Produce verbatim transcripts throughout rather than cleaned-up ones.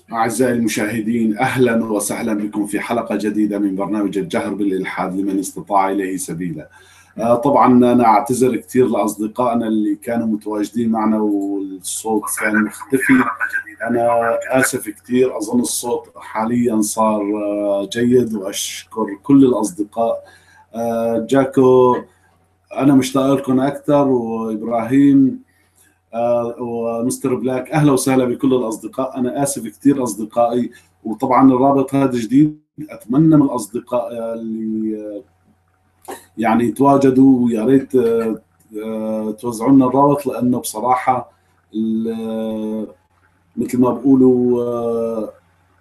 أعزائي المشاهدين، أهلا وسهلا بكم في حلقة جديدة من برنامج الجهر بالإلحاد لمن استطاع إليه سبيلا. آه، طبعا أنا أعتذر كثير لأصدقائنا اللي كانوا متواجدين معنا والصوت كان مختفي. أنا آسف كثير، أظن الصوت حاليا صار آه، جيد، وأشكر كل الأصدقاء. آه، جاكو، أنا مشتاق لكم أكثر، وإبراهيم آه، ومستر بلاك، اهلا وسهلا بكل الاصدقاء. انا اسف كثير اصدقائي، وطبعا الرابط هذا جديد. اتمنى من الاصدقاء آه، اللي آه، يعني يتواجدوا، ويا ريت آه، آه، توزعوا لنا الرابط، لانه بصراحه ال- آه، مثل ما بقولوا آه،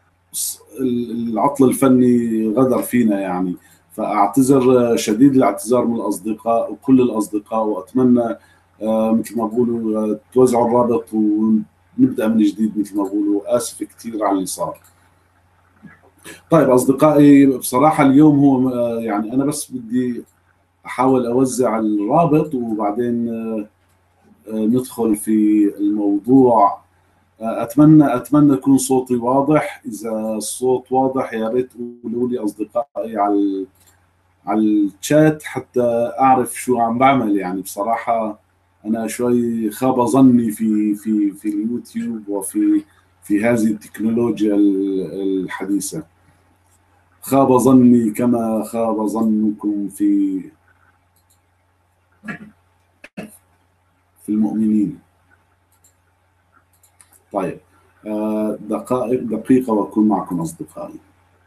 العطل الفني غدر فينا يعني. فاعتذر آه، شديد الاعتذار من الاصدقاء وكل الاصدقاء، واتمنى آه، مثل ما بقولوا آه، توزعوا الرابط ونبدا من جديد. مثل ما بقولوا اسف كثير على اللي صار. طيب اصدقائي، بصراحه اليوم هو آه، يعني انا بس بدي احاول اوزع الرابط، وبعدين آه، آه، ندخل في الموضوع. آه، اتمنى اتمنى يكون صوتي واضح. اذا الصوت واضح يا ريت تقولوا لي اصدقائي على ال- على الشات حتى اعرف شو عم بعمل. يعني بصراحه انا شوي خاب ظني في في في اليوتيوب وفي في هذه التكنولوجيا ال- الحديثه. خاب ظني كما خاب ظنكم في في المؤمنين. طيب آه، دقائق دقيقه واكون معكم اصدقائي.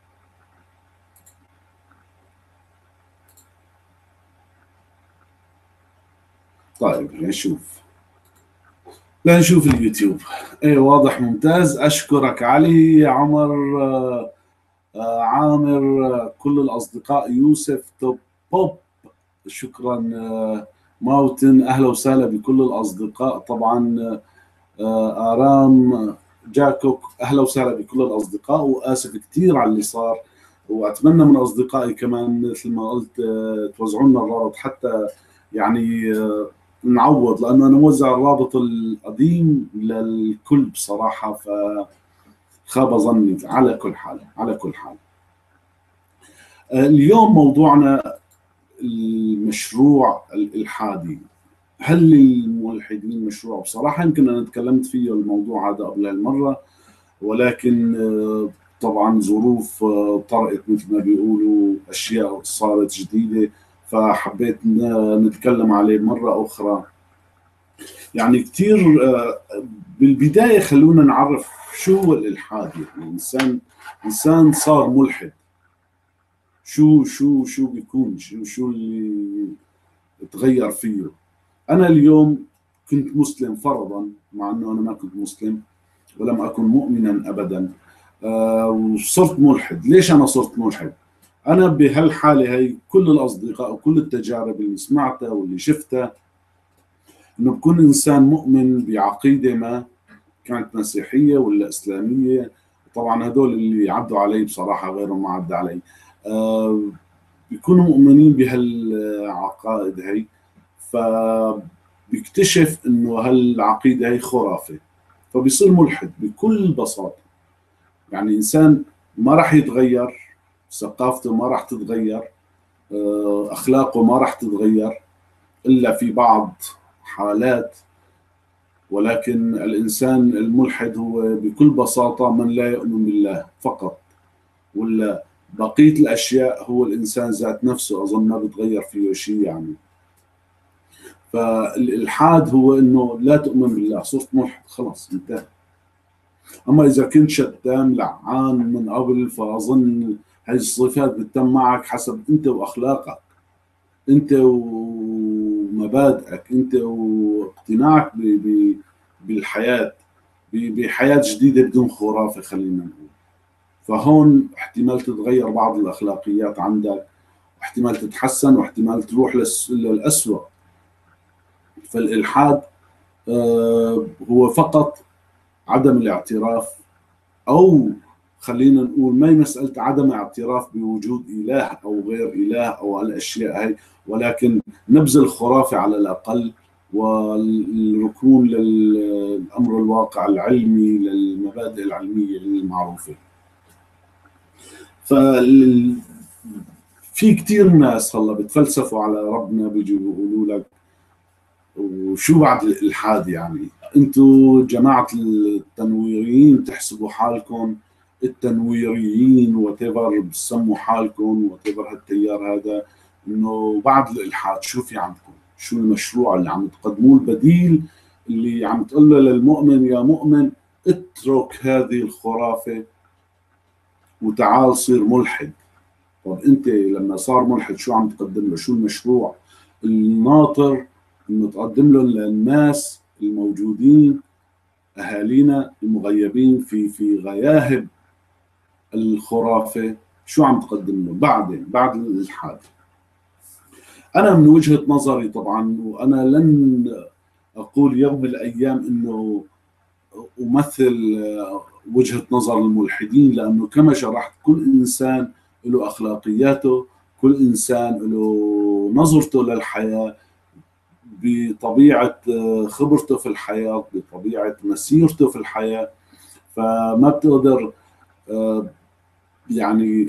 طيب نشوف لنشوف اليوتيوب. ايه واضح، ممتاز. اشكرك علي، عمر، آه، آه، عامر، آه، كل الاصدقاء، يوسف، توب، بوب، شكرا، آه، ماوتن، اهلا وسهلا بكل الاصدقاء طبعا. آه، ارام، آه، جاكوك، اهلا وسهلا بكل الاصدقاء، واسف كثير على اللي صار. واتمنى من اصدقائي كمان مثل ما قلت آه، توزعوا لنا الرابط حتى يعني آه، نعوض، لانه انا موزع الرابط القديم للكل بصراحه، فخاب ظني. على كل حال على كل حال آه، اليوم موضوعنا المشروع الالحادي. هل للملحدين مشروع؟ بصراحه يمكن انا تكلمت فيه الموضوع هذا قبل المره، ولكن آه، طبعا ظروف آه، طرأت، مثل ما بيقولوا اشياء صارت جديده، فحبيت ن- نتكلم عليه مره اخرى. يعني كثير آه، بالبداية خلونا نعرف شو هو الإلحاد. يعني إنسان إنسان صار ملحد، شو شو شو بيكون، شو شو اللي تغير فيه. أنا اليوم كنت مسلم فرضا، مع أنه أنا ما كنت مسلم ولم أكن مؤمنا أبدا، آه، وصرت ملحد. ليش أنا صرت ملحد؟ أنا بهالحالة هي كل الأصدقاء وكل التجارب اللي سمعتها واللي شفتها، إنه بكون إنسان مؤمن بعقيدة ما، كانت مسيحيه ولا اسلاميه. طبعا هدول اللي عدوا علي بصراحه، غيرهم ما عدى علي. آه بيكونوا مؤمنين بهالعقائد هي، فبيكتشف انه هالعقيده هي خرافه، فبيصير ملحد بكل بساطه. يعني انسان ما راح يتغير، ثقافته ما راح تتغير، آه اخلاقه ما راح تتغير الا في بعض حالات. ولكن الإنسان الملحد هو بكل بساطة من لا يؤمن بالله فقط، ولا بقية الأشياء هو الإنسان ذات نفسه أظن ما بتغير فيه شيء يعني. فالإلحاد هو إنه لا تؤمن بالله، صرت ملحد خلاص انتهى. أما إذا كنت شتام لعان من قبل، فأظن هذه الصفات بتتم معك حسب أنت وأخلاقك، أنت ومبادئك، أنت واقتناعك ب- ب- بالحياة، بحياة جديدة بدون خرافة خلينا نقول. فهون احتمال تتغير بعض الأخلاقيات عندك، واحتمال تتحسن، واحتمال تروح للس- للأسوأ. فالإلحاد آه، هو فقط عدم الاعتراف، أو خلينا نقول ما هي مسألة عدم اعتراف بوجود إله أو غير إله أو الأشياء هي، ولكن نبذ الخرافة على الأقل، والركون للأمر الواقع العلمي، للمبادئ العلمية المعروفة. فال في كتير ناس هلا بتفلسفوا على ربنا، بيجوا بيقولوا لك وشو بعد الإلحاد؟ يعني انتوا جماعة التنويريين بتحسبوا حالكم التنويريين وتيفر، بتسموا حالكم وتيفر هالتيار هذا، انه بعد الإلحاد شو في عندكم؟ شو المشروع اللي عم تقدموه؟ البديل اللي عم تقول له للمؤمن يا مؤمن اترك هذه الخرافة وتعال صير ملحد. طب انت لما صار ملحد شو عم تقدم له؟ شو المشروع الناطر انه تقدم له للناس الموجودين، اهالينا المغيبين في في غياهب الخرافه؟ شو عم تقدم له بعدين بعد الالحاد؟ انا من وجهه نظري طبعا، وانا لن اقول يوم من الايام انه امثل وجهه نظر الملحدين، لانه كما شرحت كل انسان له اخلاقياته، كل انسان له نظرته للحياه بطبيعه خبرته في الحياه، بطبيعه مسيرته في الحياه. فما بتقدر يعني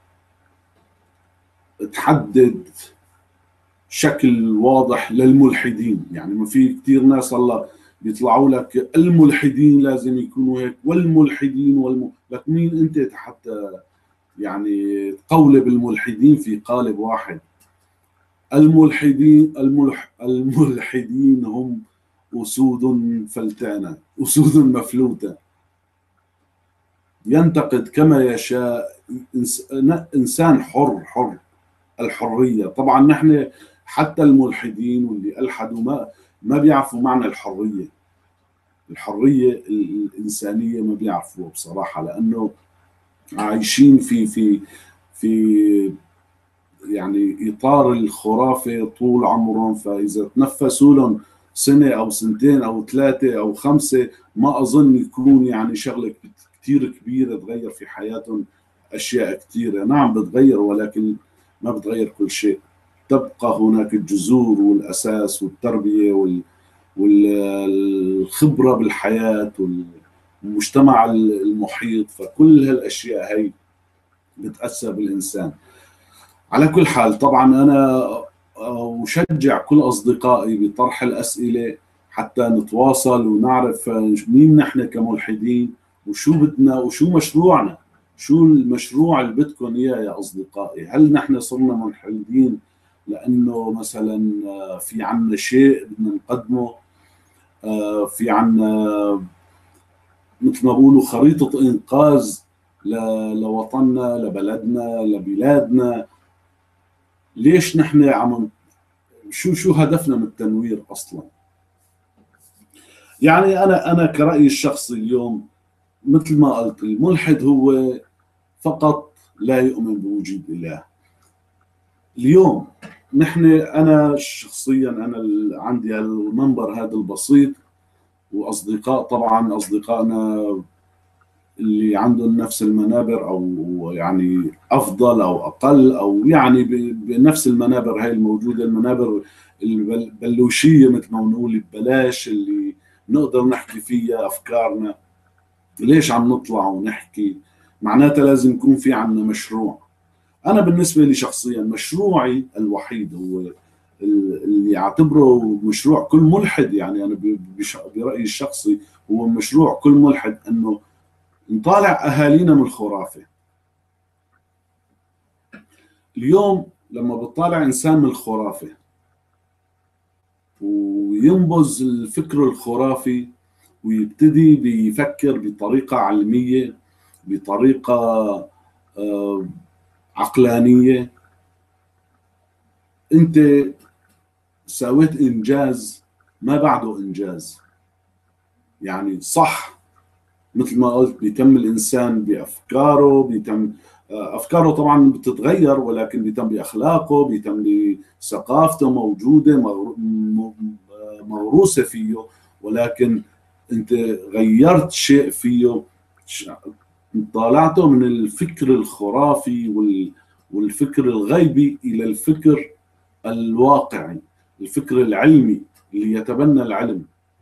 تحدد شكل واضح للملحدين. يعني ما في كثير ناس هلا بيطلعوا لك الملحدين لازم يكونوا هيك، والملحدين والم... لك مين انت حتى يعني تقولب الملحدين في قالب واحد؟ الملحدين الملح الملحدين هم أسود فلتانة، أسود مفلوتة، ينتقد كما يشاء، إنسان حر حر. الحرية طبعا نحن حتى الملحدين واللي ألحدوا ما ما بيعرفوا معنى الحرية. الحرية الإنسانية ما بيعرفوها بصراحة، لأنه عايشين في في في يعني إطار الخرافة طول عمرهم. فإذا تنفسوا لهم سنة أو سنتين أو ثلاثة أو خمسة، ما أظن يكون يعني شغلة كتير كبيرة تغير في حياتهم. أشياء كثيرة نعم بتغير، ولكن ما بتغير كل شيء. تبقى هناك الجذور والأساس والتربية وال والخبرة بالحياة والمجتمع المحيط. فكل هالأشياء هي بتأثر بالإنسان. على كل حال طبعا أنا أشجع كل أصدقائي بطرح الأسئلة حتى نتواصل ونعرف مين نحن كملحدين، وشو بدنا وشو مشروعنا. شو المشروع اللي بدكم إياه يا أصدقائي؟ هل نحن صرنا ملحدين لأنه مثلا في عنا شيء بدنا نقدمه، في عنا مثل ما بقولوا خريطة إنقاذ لوطننا، لبلدنا، لبلادنا؟ ليش نحن عم شو شو هدفنا من التنوير اصلا؟ يعني انا انا كرأيي الشخصي اليوم مثل ما قلت، الملحد هو فقط لا يؤمن بوجود اله. اليوم نحن انا شخصيا انا عندي المنبر هذا البسيط، واصدقاء طبعا اصدقائنا اللي عندهم نفس المنابر او يعني افضل او اقل او يعني بنفس المنابر هاي الموجوده، المنابر البلوشيه مثل ما بنقول ببلاش، اللي نقدر نحكي فيها افكارنا. ليش عم نطلع ونحكي؟ معناتها لازم يكون في عندنا مشروع. انا بالنسبه لي شخصيا مشروعي الوحيد هو اللي اعتبره مشروع كل ملحد، يعني انا برايي الشخصي هو مشروع كل ملحد، انه نطالع اهالينا من الخرافه. اليوم لما بتطالع انسان من الخرافه وينبذ الفكر الخرافي ويبتدي بيفكر بطريقه علميه، بطريقه عقلانيه، انت سويت انجاز ما بعده انجاز. يعني صح مثل ما قلت بيتم الانسان بافكاره، بيتم افكاره طبعا بتتغير، ولكن بيتم باخلاقه، بيتم بثقافته موجوده موروثه فيه، ولكن انت غيرت شيء فيه، طالعته من الفكر الخرافي والفكر الغيبي الى الفكر الواقعي، الفكر العلمي. اللي يتبنى العلم.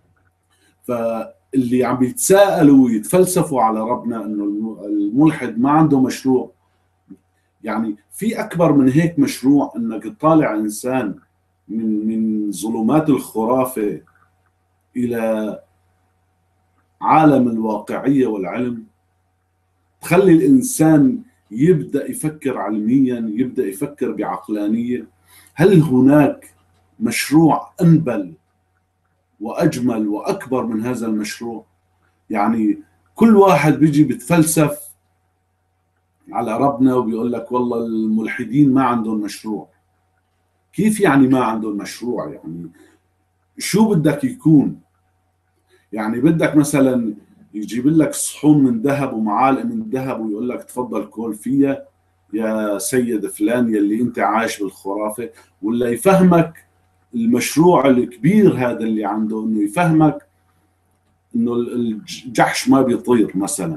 فاللي عم بيتساءلوا ويتفلسفوا على ربنا انه الملحد ما عنده مشروع، يعني في اكبر من هيك مشروع انك تطالع انسان من من ظلمات الخرافه الى عالم الواقعيه والعلم، تخلي الانسان يبدا يفكر علميا، يبدا يفكر بعقلانيه. هل هناك مشروع انبل واجمل واكبر من هذا المشروع؟ يعني كل واحد بيجي بيتفلسف على ربنا وبيقول لك والله الملحدين ما عندهم مشروع. كيف يعني ما عندهم مشروع؟ يعني شو بدك يكون؟ يعني بدك مثلا يجيب لك صحون من ذهب ومعالق من ذهب ويقول لك تفضل كل فيها يا سيد فلان يلي انت عايش بالخرافه؟ ولا يفهمك المشروع الكبير هذا اللي عنده، انه يفهمك انه الجحش ما بيطير مثلا،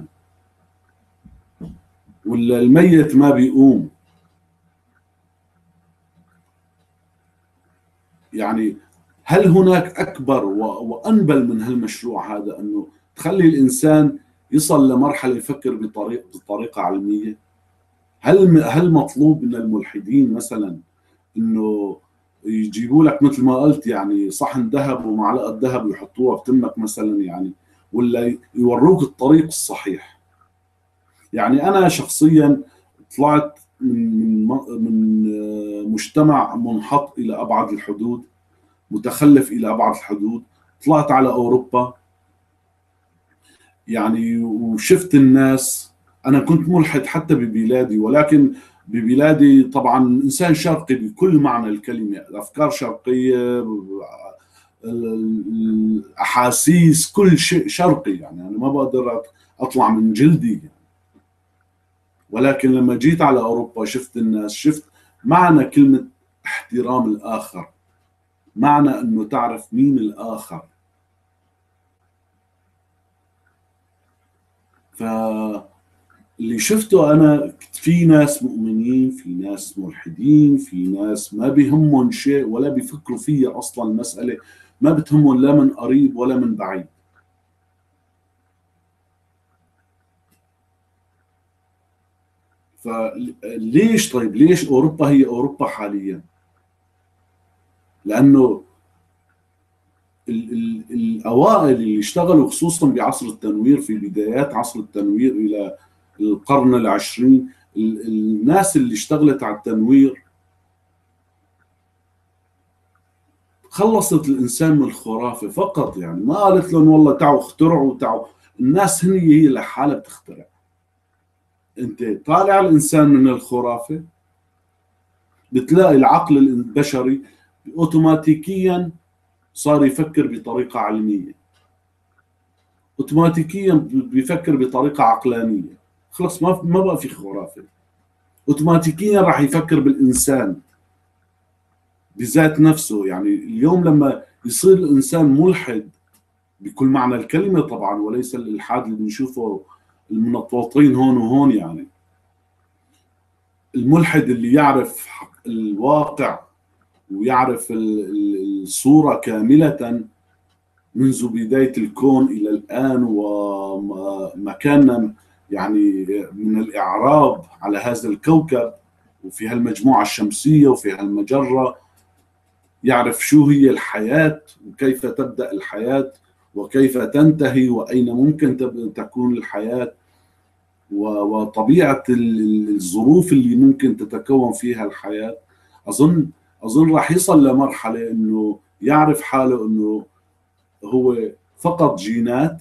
ولا الميت ما بيقوم؟ يعني هل هناك أكبر وأنبل من هالمشروع هذا، أنه تخلي الإنسان يصل لمرحلة يفكر بطريقة بطريقة علمية؟ هل هل مطلوب من الملحدين مثلا أنه يجيبوا لك مثل ما قلت يعني صحن ذهب ومعلقة ذهب ويحطوها بتمك مثلا، يعني ولا يوروك الطريق الصحيح؟ يعني أنا شخصيا طلعت من من من مجتمع منحط إلى أبعد الحدود، متخلف إلى أبعد الحدود. طلعت على أوروبا يعني وشفت الناس. أنا كنت ملحد حتى ببلادي، ولكن ببلادي طبعا إنسان شرقي بكل معنى الكلمة، أفكار شرقية، الأحاسيس، كل شيء شرقي. يعني أنا ما بقدر أطلع من جلدي يعني. ولكن لما جيت على أوروبا شفت الناس، شفت معنى كلمة احترام الآخر، معنى أنه تعرف مين الآخر. فاللي شفته أنا في ناس مؤمنين، في ناس ملحدين، في ناس ما بيهمهم شيء ولا بيفكروا فيها أصلا المسألة، ما بتهمهم لا من قريب ولا من بعيد. فليش طيب ليش أوروبا هي أوروبا حاليا؟ لأنه ال ال الأوائل اللي اشتغلوا خصوصا بعصر التنوير، في بدايات عصر التنوير إلى القرن العشرين، الناس اللي اشتغلت على التنوير خلصت الإنسان من الخرافة فقط. يعني ما قالت لهم والله تعوا اخترعوا تعوا، الناس هي هي لحالها بتخترع. انت طالع الإنسان من الخرافة بتلاقي العقل البشري اوتوماتيكيا صار يفكر بطريقة علمية، اوتوماتيكيا بيفكر بطريقة عقلانية. خلص ما ما بقى في خرافة، اوتوماتيكيا راح يفكر بالإنسان بذات نفسه. يعني اليوم لما يصير الإنسان ملحد بكل معنى الكلمة طبعا، وليس الإلحاد اللي بنشوفه المنطوطين هون وهون، يعني الملحد اللي يعرف الواقع ويعرف الصورة كاملة منذ بداية الكون إلى الآن، ومكاننا يعني من الإعراب على هذا الكوكب وفي هالمجموعة الشمسية وفي هالمجرة، يعرف شو هي الحياة وكيف تبدأ الحياة وكيف تنتهي وأين ممكن تكون الحياة، وطبيعة الظروف اللي ممكن تتكون فيها الحياة. أظن أظن راح يصل لمرحلة إنه يعرف حاله إنه هو فقط جينات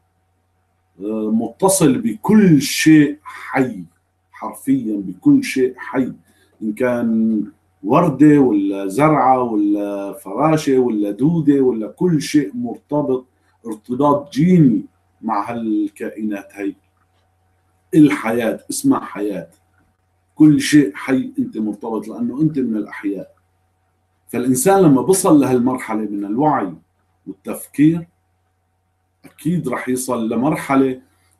متصل بكل شيء حي، حرفيا بكل شيء حي، إن كان وردة ولا زرعة ولا فراشة ولا دودة ولا كل شيء مرتبط ارتباط جيني مع هالكائنات هي. الحياة اسمها حياة، كل شيء حي انت مرتبط لانه انت من الاحياء. فالانسان لما بصل لهالمرحلة من الوعي والتفكير اكيد راح يصل لمرحلة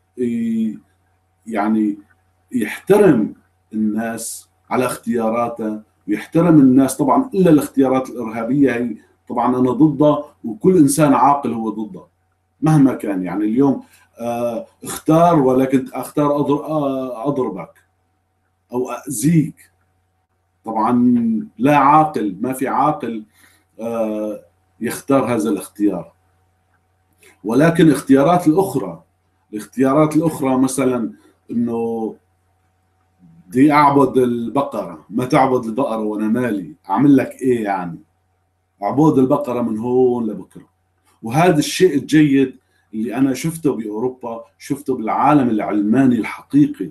يعني يحترم الناس على اختياراتها، ويحترم الناس طبعا الا الاختيارات الارهابية هي طبعا أنا ضده، وكل إنسان عاقل هو ضده مهما كان. يعني اليوم آه، اختار، ولكن اختار أضر- آه، أضربك أو أذيك. طبعا لا عاقل، ما في عاقل آه، يختار هذا الاختيار. ولكن اختيارات الأخرى، الاختيارات الأخرى مثلا إنه بدي أعبد البقرة، ما تعبد البقرة وأنا مالي، أعمل لك إيه يعني؟ أعبد البقرة من هون لبكرة. وهذا الشيء الجيد اللي أنا شفته بأوروبا، شفته بالعالم العلماني الحقيقي.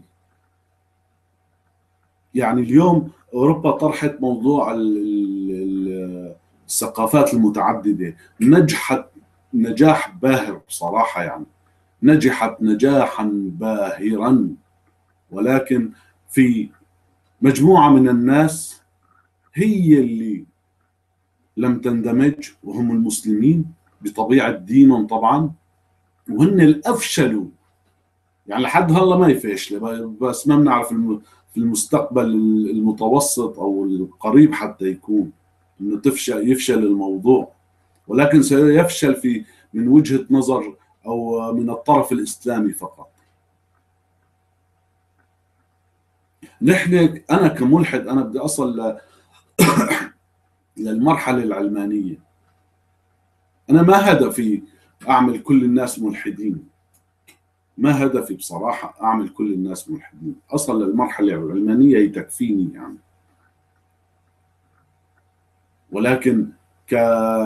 يعني اليوم أوروبا طرحت موضوع ال- ال- الثقافات المتعددة، نجحت نجاح باهر بصراحة. يعني نجحت نجاحا باهرا، ولكن في مجموعة من الناس هي اللي لم تندمج، وهم المسلمين بطبيعة دينهم طبعا، وهن اللي أفشلوا. يعني لحد هلا ما يفشلوا، بس ما بنعرف الم- في المستقبل المتوسط أو القريب حتى يكون إنه تفشل يفشل الموضوع، ولكن سيفشل في من وجهة نظر أو من الطرف الإسلامي فقط. نحن أنا كملحد أنا بدي أصل ل- للمرحلة العلمانية. أنا ما هدفي أعمل كل الناس ملحدين، ما هدفي بصراحة أعمل كل الناس ملحدين. أصل للمرحلة العلمانية هي تكفيني يعني. ولكن ك...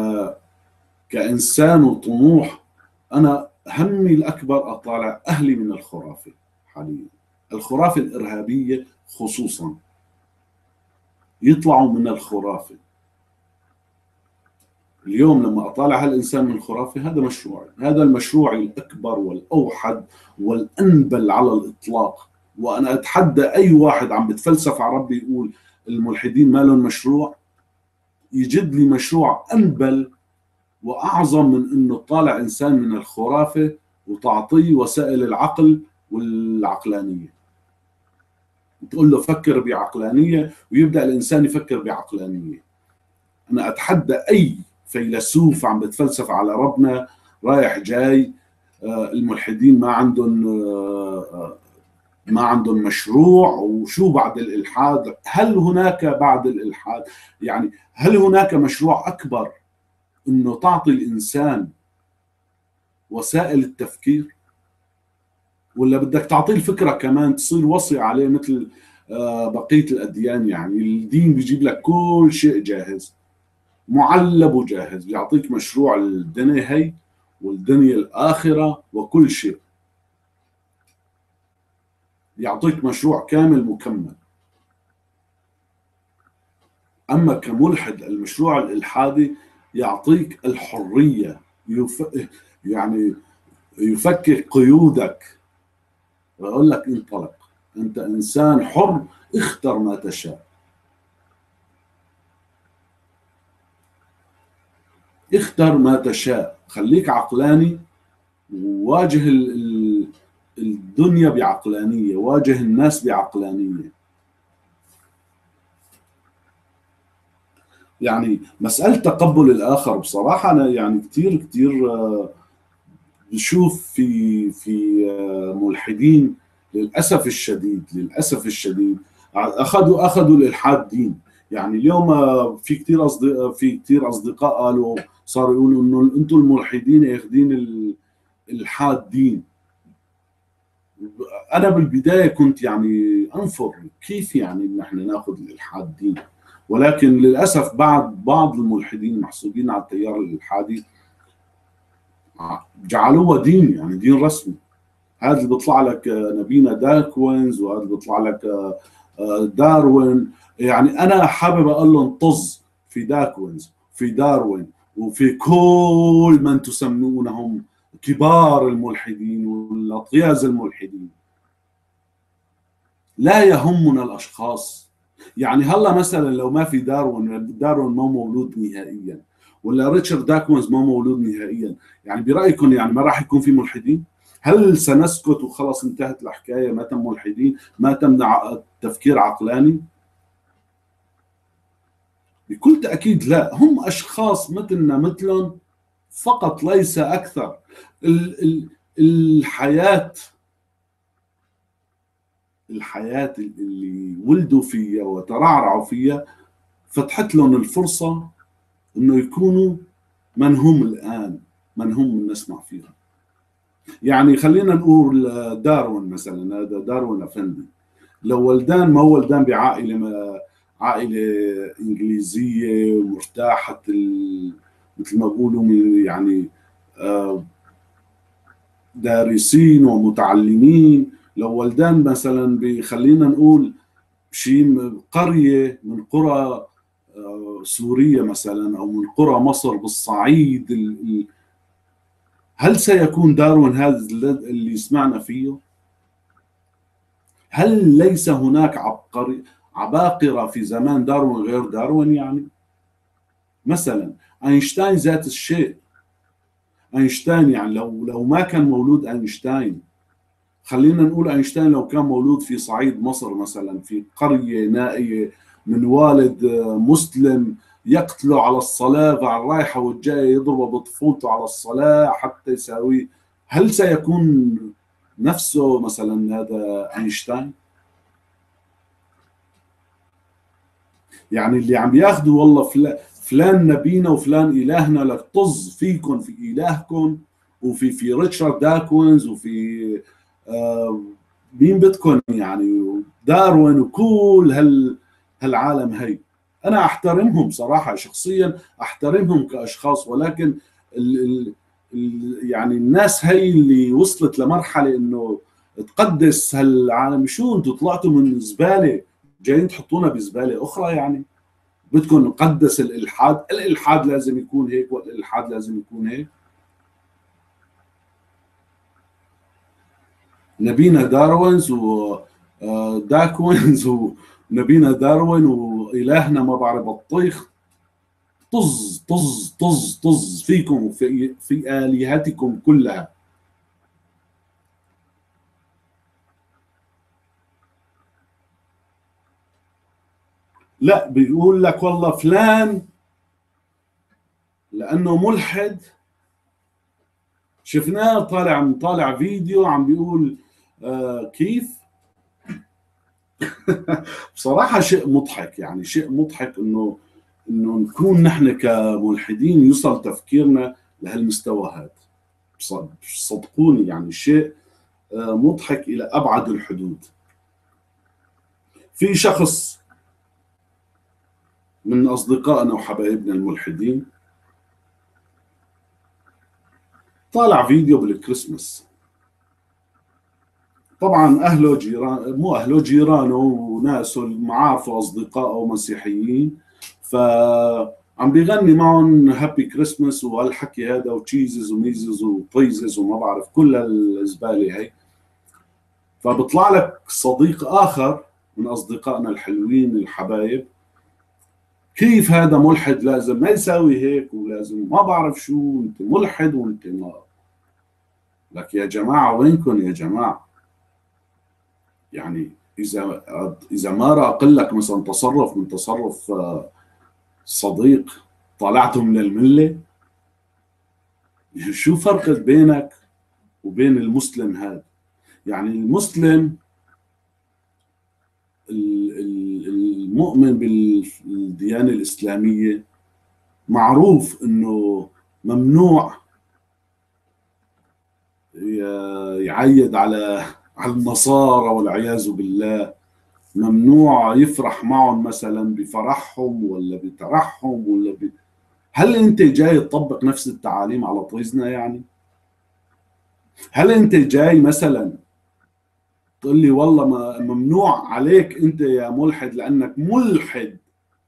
كإنسان وطموح، أنا همي الأكبر أطالع أهلي من الخرافة حاليا، الخرافة الإرهابية خصوصا، يطلعوا من الخرافة. اليوم لما أطالع هالإنسان من الخرافة، هذا مشروعي، هذا المشروع الأكبر والأوحد والأنبل على الإطلاق. وأنا أتحدى أي واحد عم بتفلسف على ربي يقول الملحدين ما لهم مشروع، يجد لي مشروع أنبل وأعظم من أنه تطالع إنسان من الخرافة وتعطيه وسائل العقل والعقلانية. تقول له فكر بعقلانية، ويبدأ الإنسان يفكر بعقلانية. أنا أتحدى أي فيلسوف عم بتفلسف على ربنا رايح جاي، آه، الملحدين ما عندهم آه، آه، ما عندهم مشروع، وشو بعد الإلحاد؟ هل هناك بعد الإلحاد؟ يعني هل هناك مشروع أكبر إنه تعطي الإنسان وسائل التفكير، ولا بدك تعطيه الفكرة كمان تصير وصي عليه مثل آه، بقية الأديان؟ يعني الدين بيجيب لك كل شيء جاهز، معلب وجاهز، بيعطيك مشروع الدنيا هي والدنيا الآخرة وكل شيء، يعطيك مشروع كامل مكمل. أما كملحد المشروع الإلحادي يعطيك الحرية، يف... يعني يفكك قيودك ويقول لك انطلق، أنت إنسان حر، اختر ما تشاء، اختر ما تشاء، خليك عقلاني، وواجه ال- ال- الدنيا بعقلانية، واجه الناس بعقلانية. يعني مسألة تقبل الآخر بصراحة أنا يعني كتير كتير آه، بشوف في في آه، ملحدين للأسف الشديد، للأسف الشديد أخذوا أخذوا الإلحاد دين. يعني اليوم آه، في كتير أصدقاء في كتير أصدقاء قالوا، صاروا يقولوا إنه أنتم الملحدين أخذين ال- الإلحاد دين. انا بالبدايه كنت يعني انفر، كيف يعني نحن ناخذ الالحاد دين؟ ولكن للاسف بعد بعض الملحدين المحسوبين على التيار الالحادي جعلوه دين، يعني دين رسمي. هذا اللي بيطلع لك آه، نبينا داركوينز، وهذا اللي بيطلع لك آه، آه، داروين. يعني انا حابب اقول لهم طز في داركوينز، في داروين، وفي كل من تسمونهم كبار الملحدين والاطياز الملحدين. لا يهمنا الاشخاص. يعني هلا مثلا لو ما في داروين، داروين ما مولود نهائيا، ولا ريتشارد داكونز ما مولود نهائيا، يعني برايكم يعني ما راح يكون في ملحدين؟ هل سنسكت وخلص انتهت الحكايه، ما تم ملحدين، ما تم تفكير عقلاني؟ بكل تأكيد لا، هم أشخاص مثلنا مثلهم فقط ليس أكثر. ال- ال- الحياة الحياة اللي ولدوا فيها وترعرعوا فيها فتحت لهم الفرصة انه يكونوا من هم الآن، من هم نسمع فيهم. يعني خلينا نقول داروين مثلا، هذا داروين أفندي، لو ولدان ما ولدان بعائلة ما عائلة إنجليزية مرتاحة ال... مثل ما بقولوا من يعني آه، دارسين ومتعلمين، لو ولدان مثلا خلينا نقول شيء قرية من قرى آه، سوريا مثلا أو من قرى مصر بالصعيد ال- ال- هل سيكون داروين هذا اللي سمعنا فيه؟ هل ليس هناك عبقري عباقرة في زمان داروين غير داروين يعني؟ مثلا أينشتاين ذات الشيء. أينشتاين يعني لو لو ما كان مولود أينشتاين، خلينا نقول أينشتاين لو كان مولود في صعيد مصر مثلا في قرية نائية من والد مسلم يقتله على الصلاة، على الرايحة والجاية يضربه بطفولته على الصلاة حتى يساوي، هل سيكون نفسه مثلا هذا أينشتاين؟ يعني اللي عم ياخذوا والله فلان, فلان نبينا وفلان إلهنا، لك طز فيكم في إلهكم وفي في ريتشارد داكوينز وفي آه مين بدكم يعني داروين وكل هال هالعالم هي. انا احترمهم صراحه شخصيا، احترمهم كاشخاص، ولكن ال ال ال يعني الناس هي اللي وصلت لمرحله انه تقدس هالعالم، شو انتم طلعتوا من زباله جايين تحطونا بزباله اخرى يعني؟ بدكم نقدس الالحاد؟ الالحاد لازم يكون هيك والالحاد لازم يكون هيك. نبينا داروينز و آه، داكوينز ونبينا داروين وإلهنا ما بعرف بطيخ. طز طز طز طز فيكم وفي في آلهتكم كلها. لا بيقول لك والله فلان لأنه ملحد، شفناه طالع طالع فيديو عم بيقول آه كيف. بصراحة شيء مضحك، يعني شيء مضحك انه انه نكون نحن كملحدين يوصل تفكيرنا لهالمستوى هذا. صد- صدقوني يعني شيء آه، مضحك الى ابعد الحدود. في شخص من اصدقائنا وحبايبنا الملحدين طالع فيديو بالكريسماس، طبعا اهله جيران، مو اهله جيرانه وناسه المعارفه واصدقائه مسيحيين، فعم بيغني معهم هابي كريسماس وهالحكي هذا وتشيزز وميزز وطيزز وما بعرف كل الزباله هي. فبطلع لك صديق اخر من اصدقائنا الحلوين الحبايب، كيف هذا ملحد لازم ما يساوي هيك ولازم ما بعرف شو، انت ملحد وانت ما. لك يا جماعه وينكم يا جماعه؟ يعني اذا اذا ما راق لك مثلا تصرف من تصرف آه، صديق طلعته من المله، شو فرق بينك وبين المسلم هذا؟ يعني المسلم ال- ال- المؤمن بالديانه الاسلاميه معروف انه ممنوع ي- يعيد على على النصارى والعياذ بالله، ممنوع يفرح معهم مثلا بفرحهم ولا بترحهم ولا ب... هل انت جاي تطبق نفس التعاليم على طيزنا يعني؟ هل انت جاي مثلا تقول لي والله ما ممنوع عليك انت يا ملحد لانك ملحد،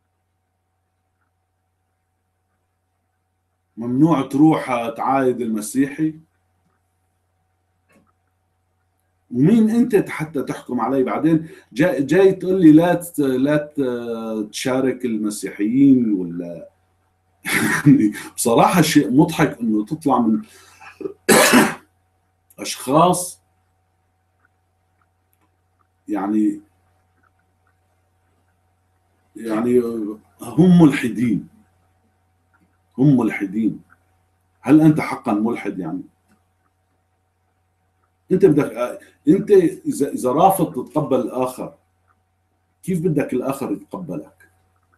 ممنوع تروح تعايد المسيحي؟ ومين انت حتى تحكم علي بعدين؟ جاي, جاي تقول لي لا ت- لا ت- تشارك المسيحيين ولا يعني بصراحة شيء مضحك انه تطلع من اشخاص يعني يعني هم ملحدين، هم ملحدين. هل انت حقا ملحد؟ يعني انت بدك، انت اذا اذا رافض تتقبل الاخر، كيف بدك الاخر يتقبلك؟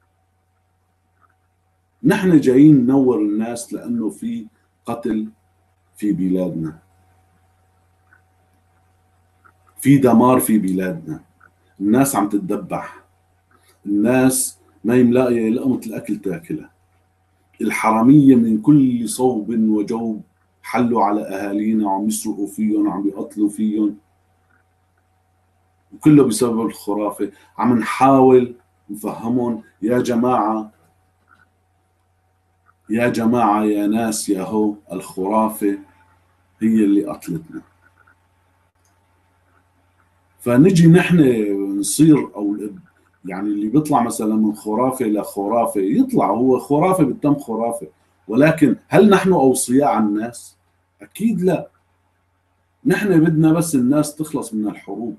نحن جايين ننور الناس لانه في قتل في بلادنا، في دمار في بلادنا، الناس عم تتذبح، الناس ما يملاقي لقمة الأكل تاكلها، الحرامية من كل صوب وجوب حلوا على أهالينا وعم يسرقوا فيهم وعم يقتلوا فيهم، وكله بسبب الخرافة. عم نحاول نفهمهم يا جماعة، يا جماعة يا ناس، يا هو الخرافة هي اللي قتلتنا. فنجي نحن نصير، او يعني اللي بيطلع مثلا من خرافه لخرافه يطلع هو خرافه بالتم خرافه، ولكن هل نحن اوصياء على الناس؟ اكيد لا. نحن بدنا بس الناس تخلص من الحروب.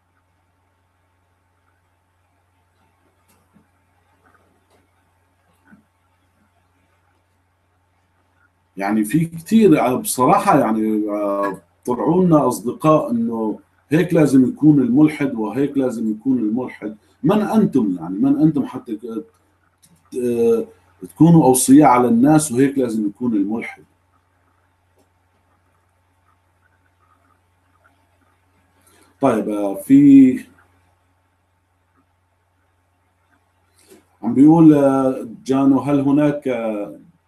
يعني في كثير بصراحه، يعني آه، طلعوا لنا اصدقاء انه هيك لازم يكون الملحد وهيك لازم يكون الملحد. من انتم يعني؟ من انتم حتى آه، تكونوا اوصياء على الناس وهيك لازم يكون الملحد؟ طيب آه، في عم بيقول آه، جانو، هل هناك آه،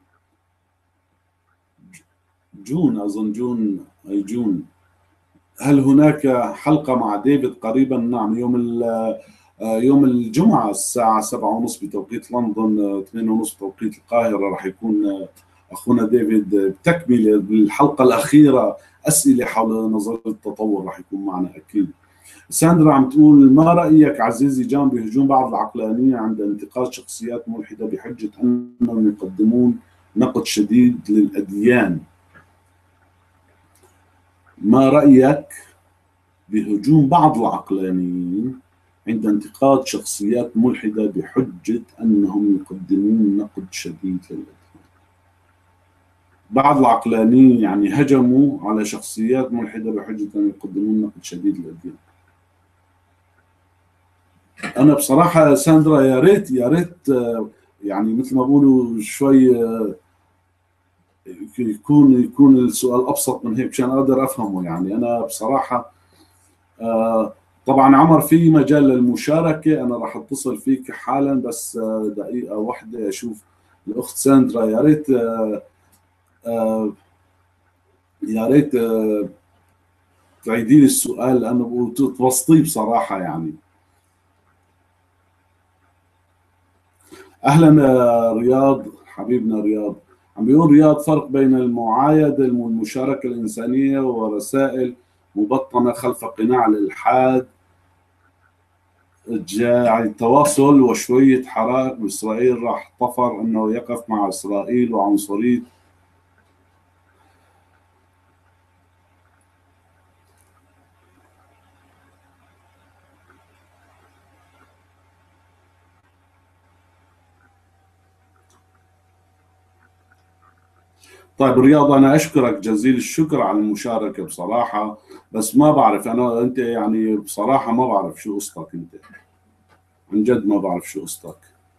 جون، أظن جون أي جون، هل هناك حلقة مع ديفيد قريبا؟ نعم، يوم ال- آه، يوم الجمعة الساعة سبعة ونصف بتوقيت لندن، آه، ثمانية ونصف بتوقيت القاهرة، راح يكون آه، أخونا ديفيد آه، بتكملة بالحلقة الأخيرة، أسئلة حول نظرية التطور، راح يكون معنا أكيد. ساندرا عم تقول، ما رأيك عزيزي جان بهجوم بعض العقلانيين عند انتقاد شخصيات ملحدة بحجة أنهم يقدمون نقد شديد للأديان؟ ما رأيك بهجوم بعض العقلانيين عند انتقاد شخصيات ملحدة بحجة أنهم يقدمون نقد شديد للأديان؟ بعض العقلانيين يعني هجموا على شخصيات ملحدة بحجة أنهم يقدمون نقد شديد للأديان. انا بصراحه ساندرا، يا ريت يا ريت آه، يعني مثل ما بقولوا شوي آه، يكون يكون السؤال ابسط من هيك مشان اقدر افهمه. يعني انا بصراحه آه، طبعا عمر، في مجال للمشاركه، انا راح اتصل فيك حالا، بس آه، دقيقه واحده اشوف الاخت ساندرا. يا ريت آه، آه، يا ريت آه، تعيدي لي السؤال لانه تبسطيه بصراحه يعني. اهلا يا رياض، حبيبنا رياض. عم بيقول رياض، فرق بين المعايدة والمشاركة الإنسانية ورسائل مبطنة خلف قناع الإلحاد جاعل التواصل وشوية حرائق بإسرائيل، راح طفر أنه يقف مع إسرائيل وعنصرية. طيب رياض، أنا أشكرك جزيل الشكر على المشاركة بصراحة، بس ما بعرف أنا، أنت يعني بصراحة ما بعرف شو قصتك أنت، عن جد ما بعرف شو قصتك.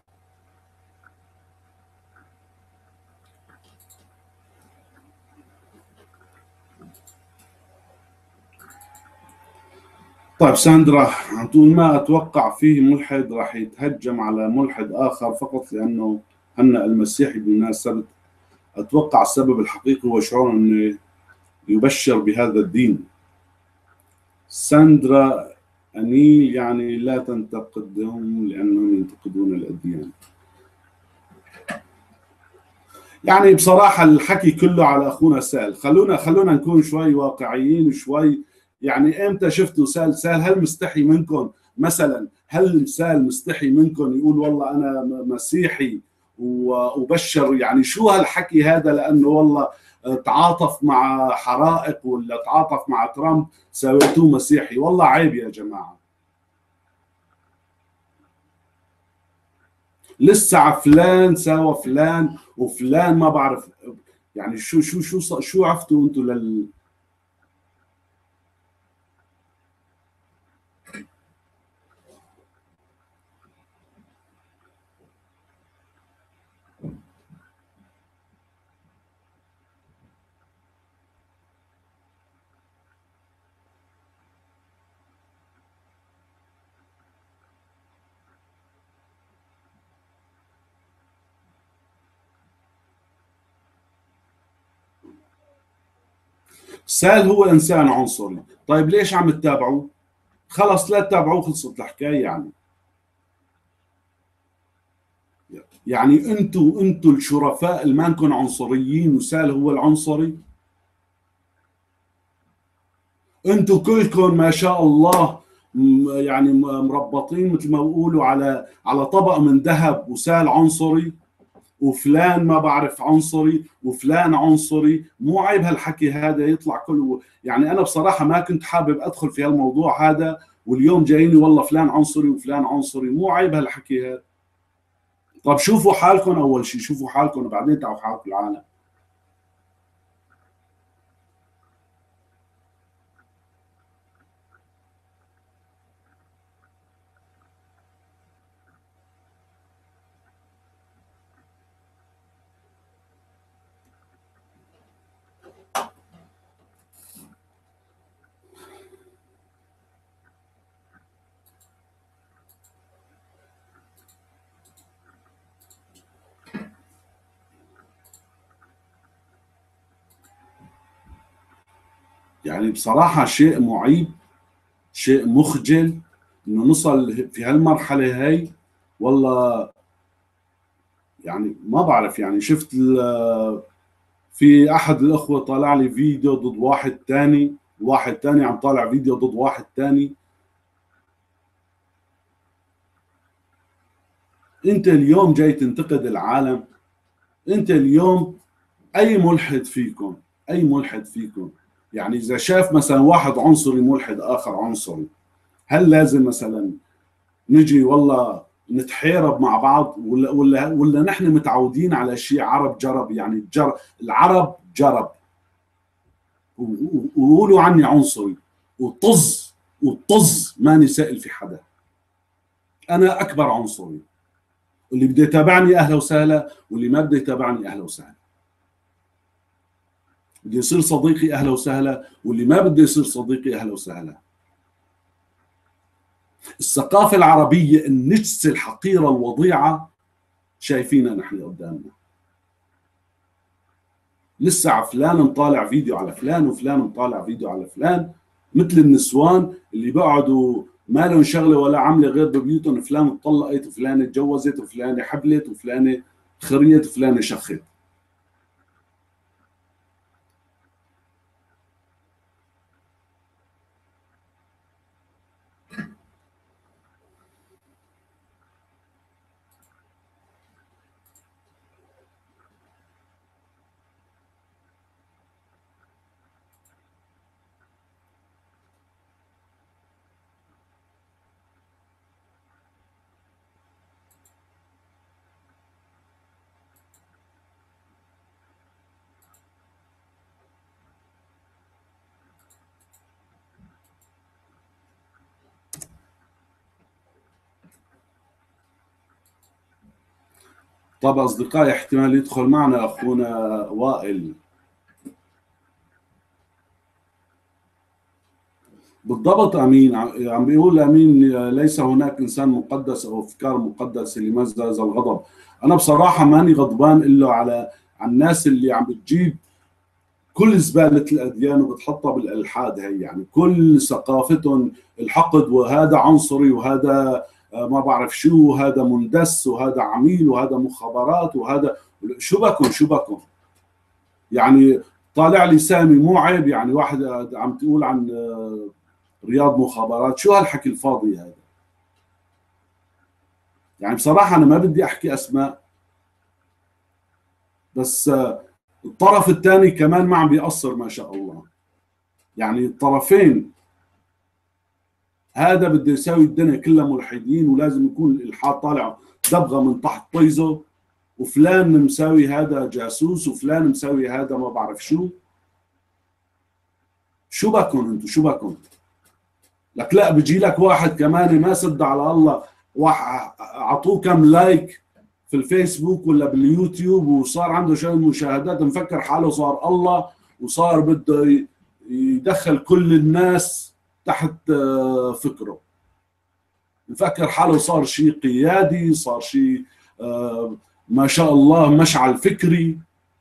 طيب ساندرا عم تقول، ما أتوقع فيه ملحد راح يتهجم على ملحد آخر فقط لأنه هنأ المسيحي بالمناسبة. أتوقع السبب الحقيقي هو شعور أنه يبشر بهذا الدين. ساندرا أنيل، يعني لا تنتقدهم لأنهم ينتقدون الأديان. يعني بصراحة الحكي كله على أخونا سال، خلونا خلونا نكون شوي واقعيين شوي. يعني إمتى شفتوا سال سال هل مستحي منكم مثلا؟ هل سال مستحي منكم يقول والله أنا مسيحي وبشر؟ يعني شو هالحكي هذا؟ لأنه والله تعاطف مع حرائق ولا تعاطف مع ترامب سويتوه مسيحي؟ والله عيب يا جماعة. لسه فلان ساوى فلان وفلان ما بعرف. يعني شو شو شو شو عفتوا انتم لل سال هو انسان عنصري. طيب ليش عم تتابعوه؟ خلص لا تتابعوه، خلصت الحكايه. يعني يعني انتوا انتوا الشرفاء اللي ما انكم عنصريين وسال هو العنصري. انتوا كلكم ما شاء الله يعني مربطين مثل ما بيقولوا على على طبق من ذهب، وسال عنصري وفلان ما بعرف عنصري وفلان عنصري. مو عيب هالحكي هذا يطلع كله. يعني انا بصراحه ما كنت حابب ادخل في هالموضوع هذا، واليوم جاييني والله فلان عنصري وفلان عنصري. مو عيب هالحكي هذا. طب شوفوا حالكم اول شيء، شوفوا حالكم وبعدين تعالوا حالكم العالم. يعني بصراحه شيء معيب، شيء مخجل انه نصل في هالمرحله هاي. والله يعني ما بعرف. يعني شفت في احد الاخوه طالع لي فيديو ضد واحد تاني، واحد تاني عم طالع فيديو ضد واحد تاني. انت اليوم جاي تنتقد العالم؟ انت اليوم اي ملحد فيكم، اي ملحد فيكم يعني اذا شاف مثلا واحد عنصري ملحد اخر عنصري، هل لازم مثلا نجي والله نتحارب مع بعض؟ ولا ولا ولا نحن متعودين على شيء عرب جرب؟ يعني جر العرب جرب وقولوا عني عنصري وطز وطز ماني سائل في حدا. انا اكبر عنصري، اللي بده يتابعني اهلا وسهلا، واللي ما بده يتابعني اهلا وسهلا. بده يصير صديقي اهلا وسهلا، واللي ما بده يصير صديقي اهلا وسهلا. الثقافه العربيه النجسه الحقيره الوضيعه شايفينها نحن قدامنا. لسه فلان مطالع فيديو على فلان وفلان مطالع فيديو على فلان، مثل النسوان اللي بيقعدوا ما لهم شغله ولا عمله غير ببيوتهم فلان اتطلقت وفلانه اتجوزت وفلانه حبلت وفلانه خريت وفلانه شخت. طب اصدقائي احتمال يدخل معنا اخونا وائل. بالضبط امين. عم بيقول امين ليس هناك انسان مقدس او افكار مقدسه لماذا هذا الغضب. انا بصراحه ماني غضبان الا على على الناس اللي عم بتجيب كل زباله الاديان وبتحطها بالالحاد هي. يعني كل ثقافتهم الحقد، وهذا عنصري وهذا ما بعرف شو، وهذا مندس وهذا عميل وهذا مخابرات وهذا شو بكم شو بكم. يعني طالع لي سامي مو عيب؟ يعني واحد عم تقول عن رياض مخابرات، شو هالحكي الفاضي هذا؟ يعني بصراحة أنا ما بدي أحكي أسماء، بس الطرف الثاني كمان ما عم بيقصر ما شاء الله. يعني الطرفين، هذا بده يساوي الدنيا كلها ملحدين ولازم يكون الإلحاد طالع دبغه من تحت طيزه، وفلان مساوي هذا جاسوس، وفلان مساوي هذا ما بعرف شو. شو بكون انتم؟ شو بكون؟ لك لا، بيجي لك واحد كمان ما صد على الله، واحد اعطوه كم لايك في الفيسبوك ولا باليوتيوب وصار عنده شوية مشاهدات، مفكر حاله صار الله، وصار بده يدخل كل الناس تحت آه، فكره، مفكر حاله صار شيء قيادي، صار شيء آه، ما شاء الله مشعل فكري.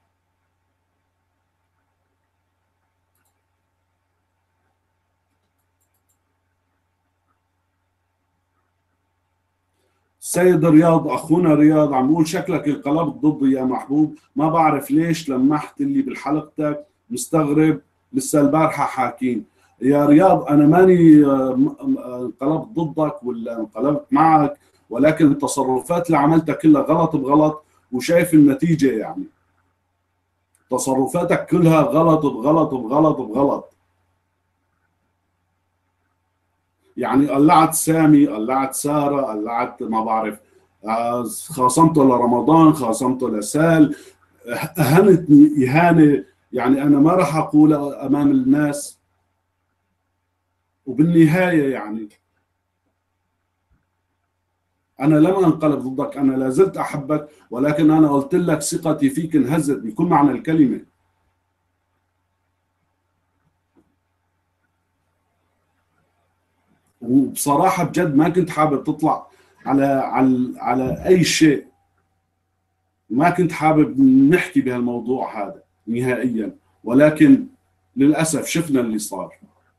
سيد رياض، اخونا رياض عم بقول شكلك انقلبت ضدي يا محبوب، ما بعرف ليش لمحت لي بحلقتك، مستغرب، لسه البارحه حاكين. يا رياض انا ماني آه، م- م- آه، انقلبت ضدك ولا انقلبت معك، ولكن التصرفات اللي عملتها كلها غلط بغلط، وشايف النتيجه يعني. تصرفاتك كلها غلط بغلط بغلط بغلط. يعني قلعت سامي، قلعت سارة، قلعت ما بعرف، آه، خاصمته لرمضان، خاصمته لسال، اهانتني اهانه يعني انا ما راح اقولها امام الناس. وبالنهايه يعني انا لم انقلب ضدك، انا لا زلت احبك، ولكن انا قلت لك ثقتي فيك انهزت بكل معنى الكلمه. وبصراحه بجد ما كنت حابب تطلع على على على اي شيء، ما كنت حابب نحكي بهالموضوع هذا نهائيا، ولكن للاسف شفنا اللي صار.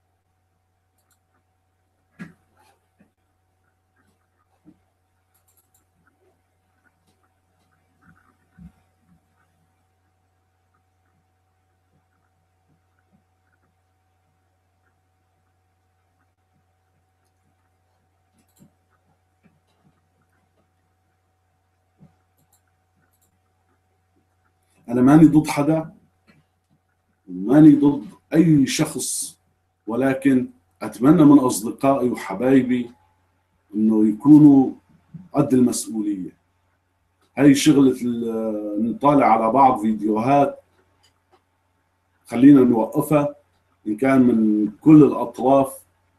انا ماني ضد حدا، ماني ضد اي شخص، ولكن اتمنى من اصدقائي وحبايبي انه يكونوا قد المسؤوليه. هي شغله ال- نطالع على بعض فيديوهات، خلينا نوقفها ان كان من كل الاطراف،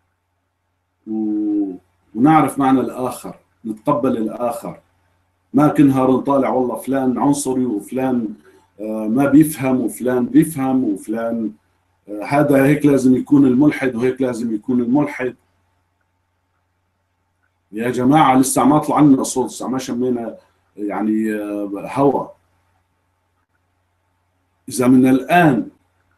و... ونعرف معنى الاخر، نتقبل الاخر. ما كنها نطالع والله فلان عنصري وفلان آه، ما بيفهم وفلان بيفهم وفلان آه، هذا هيك لازم يكون الملحد وهيك لازم يكون الملحد. يا جماعة لسه ما طلع عنا صوت، لسه ما شمينا يعني آه، هوا. إذا من الآن.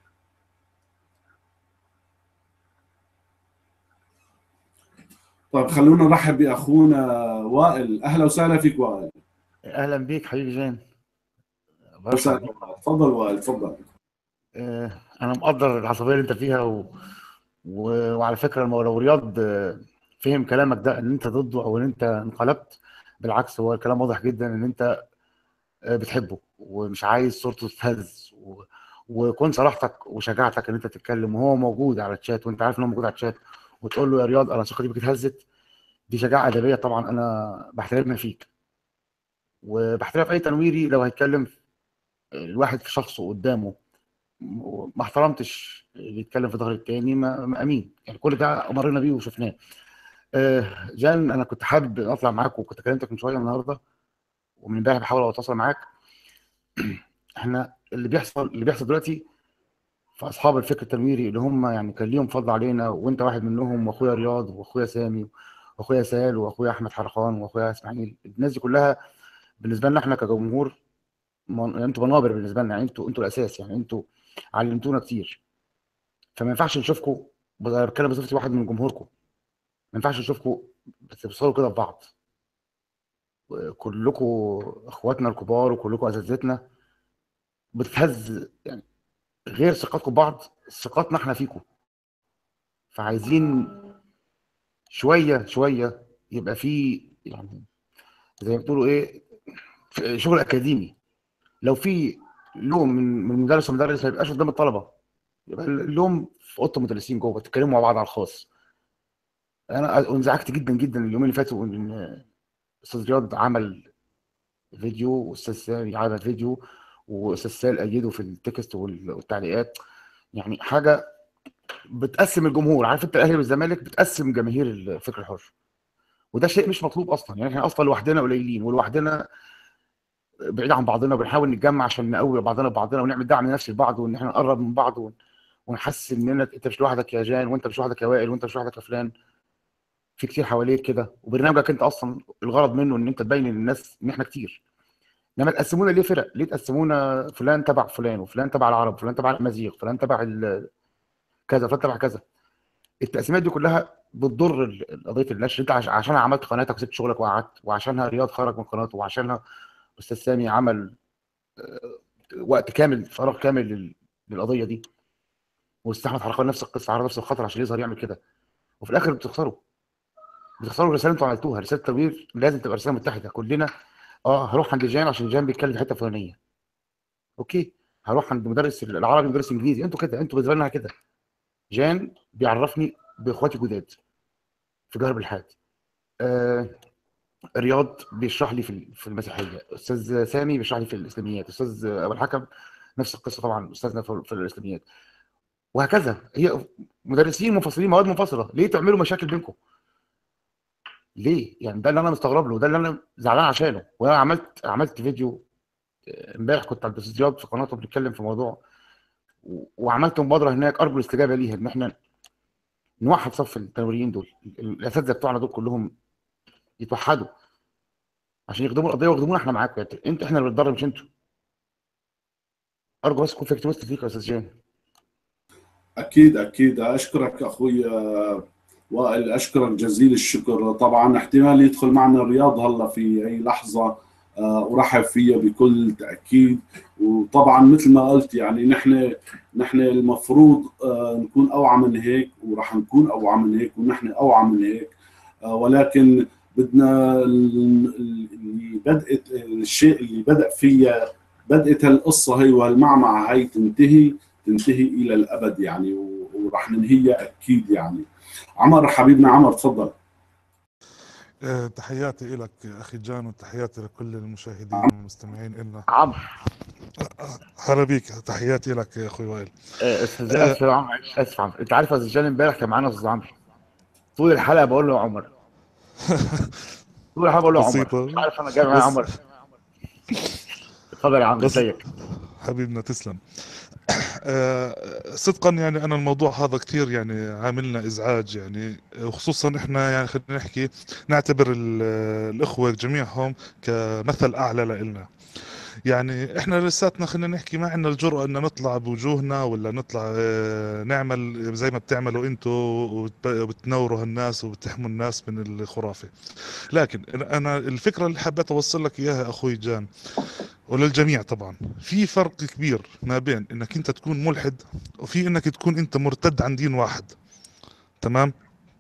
طيب خلونا نرحب بأخونا وائل، أهلا وسهلا فيك وائل. اهلا بيك حبيبي جان، أهلا وسهلا برحب بيك. والله. تفضل وائل تفضل. آه، انا مقدر العصبيه اللي انت فيها و... و... وعلى فكره المو- لو رياض آه، فهم كلامك ده ان انت ضده او ان انت انقلبت، بالعكس هو الكلام واضح جدا ان انت آه، بتحبه ومش عايز صورته تتهز و... وكون صراحتك وشجاعتك ان انت تتكلم وهو موجود على الشات وانت عارف ان هو موجود على الشات وتقول له يا رياض انا ثقتي بك اتهزت، دي شجاعه ادبيه طبعا انا بحترمها فيك. وبحترم اي تنويري لو هيتكلم الواحد في شخصه قدامه ما احترمتش اللي يتكلم في ظهر التاني، ما ما- امين يعني كل ده مرينا بيه وشفناه. آه، جان انا كنت حابب اطلع معاك وكنت كلمتك من شويه النهارده ومن امبارح بحاول اتواصل معاك. احنا اللي بيحصل اللي بيحصل دلوقتي في اصحاب الفكر التنويري اللي هم يعني كان ليهم فضل علينا وانت واحد منهم، واخويا رياض واخويا سامي واخويا سال واخويا احمد حرقان واخويا اسماعيل، الناس دي كلها بالنسبه لنا احنا كجمهور من- انتوا منابر بالنسبه لنا، يعني انتوا انتوا الاساس، يعني انتوا علمتونا كتير. فما ينفعش نشوفكم، انا بتكلم بصفتي واحد من جمهوركم، ما ينفعش نشوفكم بتوصلوا كده ببعض. كلكم اخواتنا الكبار وكلكم اساتذتنا، بتتهز يعني غير ثقتكم ببعض، ثقتنا احنا فيكم. فعايزين شويه شويه يبقى في يعني زي ما بتقولوا ايه، شغل اكاديمي. لو في لوم من من مدرس ومدرس ما يبقاش قدام الطلبه، يبقى اللوم في اوضه المدرسين جوه تتكلموا مع بعض على الخاص. انا انزعجت جدا جدا اليومين اللي فاتوا من استاذ رياض عمل فيديو، واستاذ سامي عمل فيديو، واستاذ سال ايده في التكست والتعليقات. يعني حاجه بتقسم الجمهور. عارف انت الاهلي والزمالك بتقسم جماهير الفكر الحر، وده شيء مش مطلوب اصلا. يعني احنا اصلا لوحدنا قليلين ولوحدنا بعيد عن بعضنا، بنحاول نتجمع عشان نقوي بعضنا ببعضنا ونعمل دعم نفسي لبعض، وان احنا نقرب من بعض ون- ونحس اننا انت مش لوحدك يا جان، وانت مش لوحدك يا وائل، وانت مش لوحدك يا فلان. في كتير حواليك كده، وبرنامجك انت اصلا الغرض منه ان انت تبين للناس ان احنا كتير. انما تقسمونا ليه فرق؟ ليه تقسمونا فلان تبع فلان، وفلان تبع العرب، وفلان تبع الامازيغ، فلان تبع ال- كذا، فلان تبع كذا؟ التقسيمات دي كلها بتضر ال- قضيه النشر. انت عش- عشانها عملت قناتك وسبت شغلك وقعدت، وعشانها رياض خرج من قناته، وعشانها استاذ سامي عمل وقت كامل، فراغ كامل لل- للقضيه دي، واستحمل حركات نفس القصه على نفس الخطر عشان يظهر يعمل كده. وفي الاخر بتخسروا. بتخسروا الرساله اللي انتوا عملتوها. رساله التغيير لازم تبقى رساله متحده كلنا. اه هروح عند جان عشان جان بيتكلم في حته فلانيه، اوكي. هروح عند مدرس العربي، مدرس انجليزي، انتوا كده، انتوا بالنسبه لنا كده. جان بيعرفني باخواتي جداد في جهر بالحاد. آه رياض بيشرح لي في في المسيحيه. استاذ سامي بيشرح لي في الاسلاميات. استاذ ابو الحكم نفس القصه طبعا، استاذنا في في الاسلاميات. وهكذا. هي مدرسين منفصلين، مواد منفصله. ليه تعملوا مشاكل بينكم؟ ليه؟ يعني ده اللي انا مستغرب له، ده اللي انا زعلان عشانه. وانا عملت عملت فيديو امبارح، كنت عند الاستاذ رياض في قناته بنتكلم في موضوع، و- وعملت مبادره هناك ارجو الاستجابه ليها، ان احنا نوحد صف التنوريين دول. ال- الاساتذه بتوعنا دول كلهم يتوحدوا عشان يخدموا القضيه ويخدمونا احنا معاكم. يعني انت، احنا اللي بنتضرر مش انتوا. ارجو بس يكون في اكتماس فيك يا استاذ جان. اكيد اكيد، اشكرك اخوي وائل، اشكرك جزيل الشكر. طبعا احتمال يدخل معنا الرياض هلا في اي لحظه، آه، ارحب فيه بكل تاكيد. وطبعا مثل ما قلت يعني نحن نحن المفروض آه، نكون اوعى من هيك، وراح نكون اوعى من هيك، ونحن اوعى من هيك. آه، ولكن بدنا ال- ال- اللي بدأت الشيء اللي بدأ فيها، بدأت هالقصة هي وهالمعمعة هي تنتهي تنتهي إلى الأبد يعني، و- وراح ننهيها أكيد يعني. عمر حبيبنا، عمر تفضل. آه، تحياتي لك أخي جان، وتحياتي لكل عم- المشاهدين والمستمعين إلنا. عمرو. هلا بيك، تحياتي لك يا أخوي وائل. آه، استاذ آه، اسف يا عمرو، معلش اسف يا عمرو. انت عارف يا استاذ جان امبارح كان معانا استاذ عمرو طول الحلقه بقول له يا عمر، طول الحلقه بقول له يا عمر، مش بسيطة. عارف انا جاي معايا بس عمر. اتفضل يا عمرو، بس ازيك؟ حبيبنا تسلم. آه، صدقا يعني أنا الموضوع هذا كتير يعني عاملنا إزعاج يعني، وخصوصا إحنا يعني خلينا نحكي نعتبر ال- الإخوة جميعهم كمثل أعلى لإلنا. يعني احنا لساتنا خلينا نحكي ما عندنا الجرأة ان نطلع بوجوهنا، ولا نطلع آه، نعمل زي ما بتعملوا انتوا وبت- وبتنوروا الناس وبتحموا الناس من الخرافة. لكن انا الفكرة اللي حبيت اوصل لك اياها اخوي جان، وللجميع طبعا، في فرق كبير ما بين انك انت تكون ملحد، وفي انك تكون انت مرتد عن دين واحد. تمام؟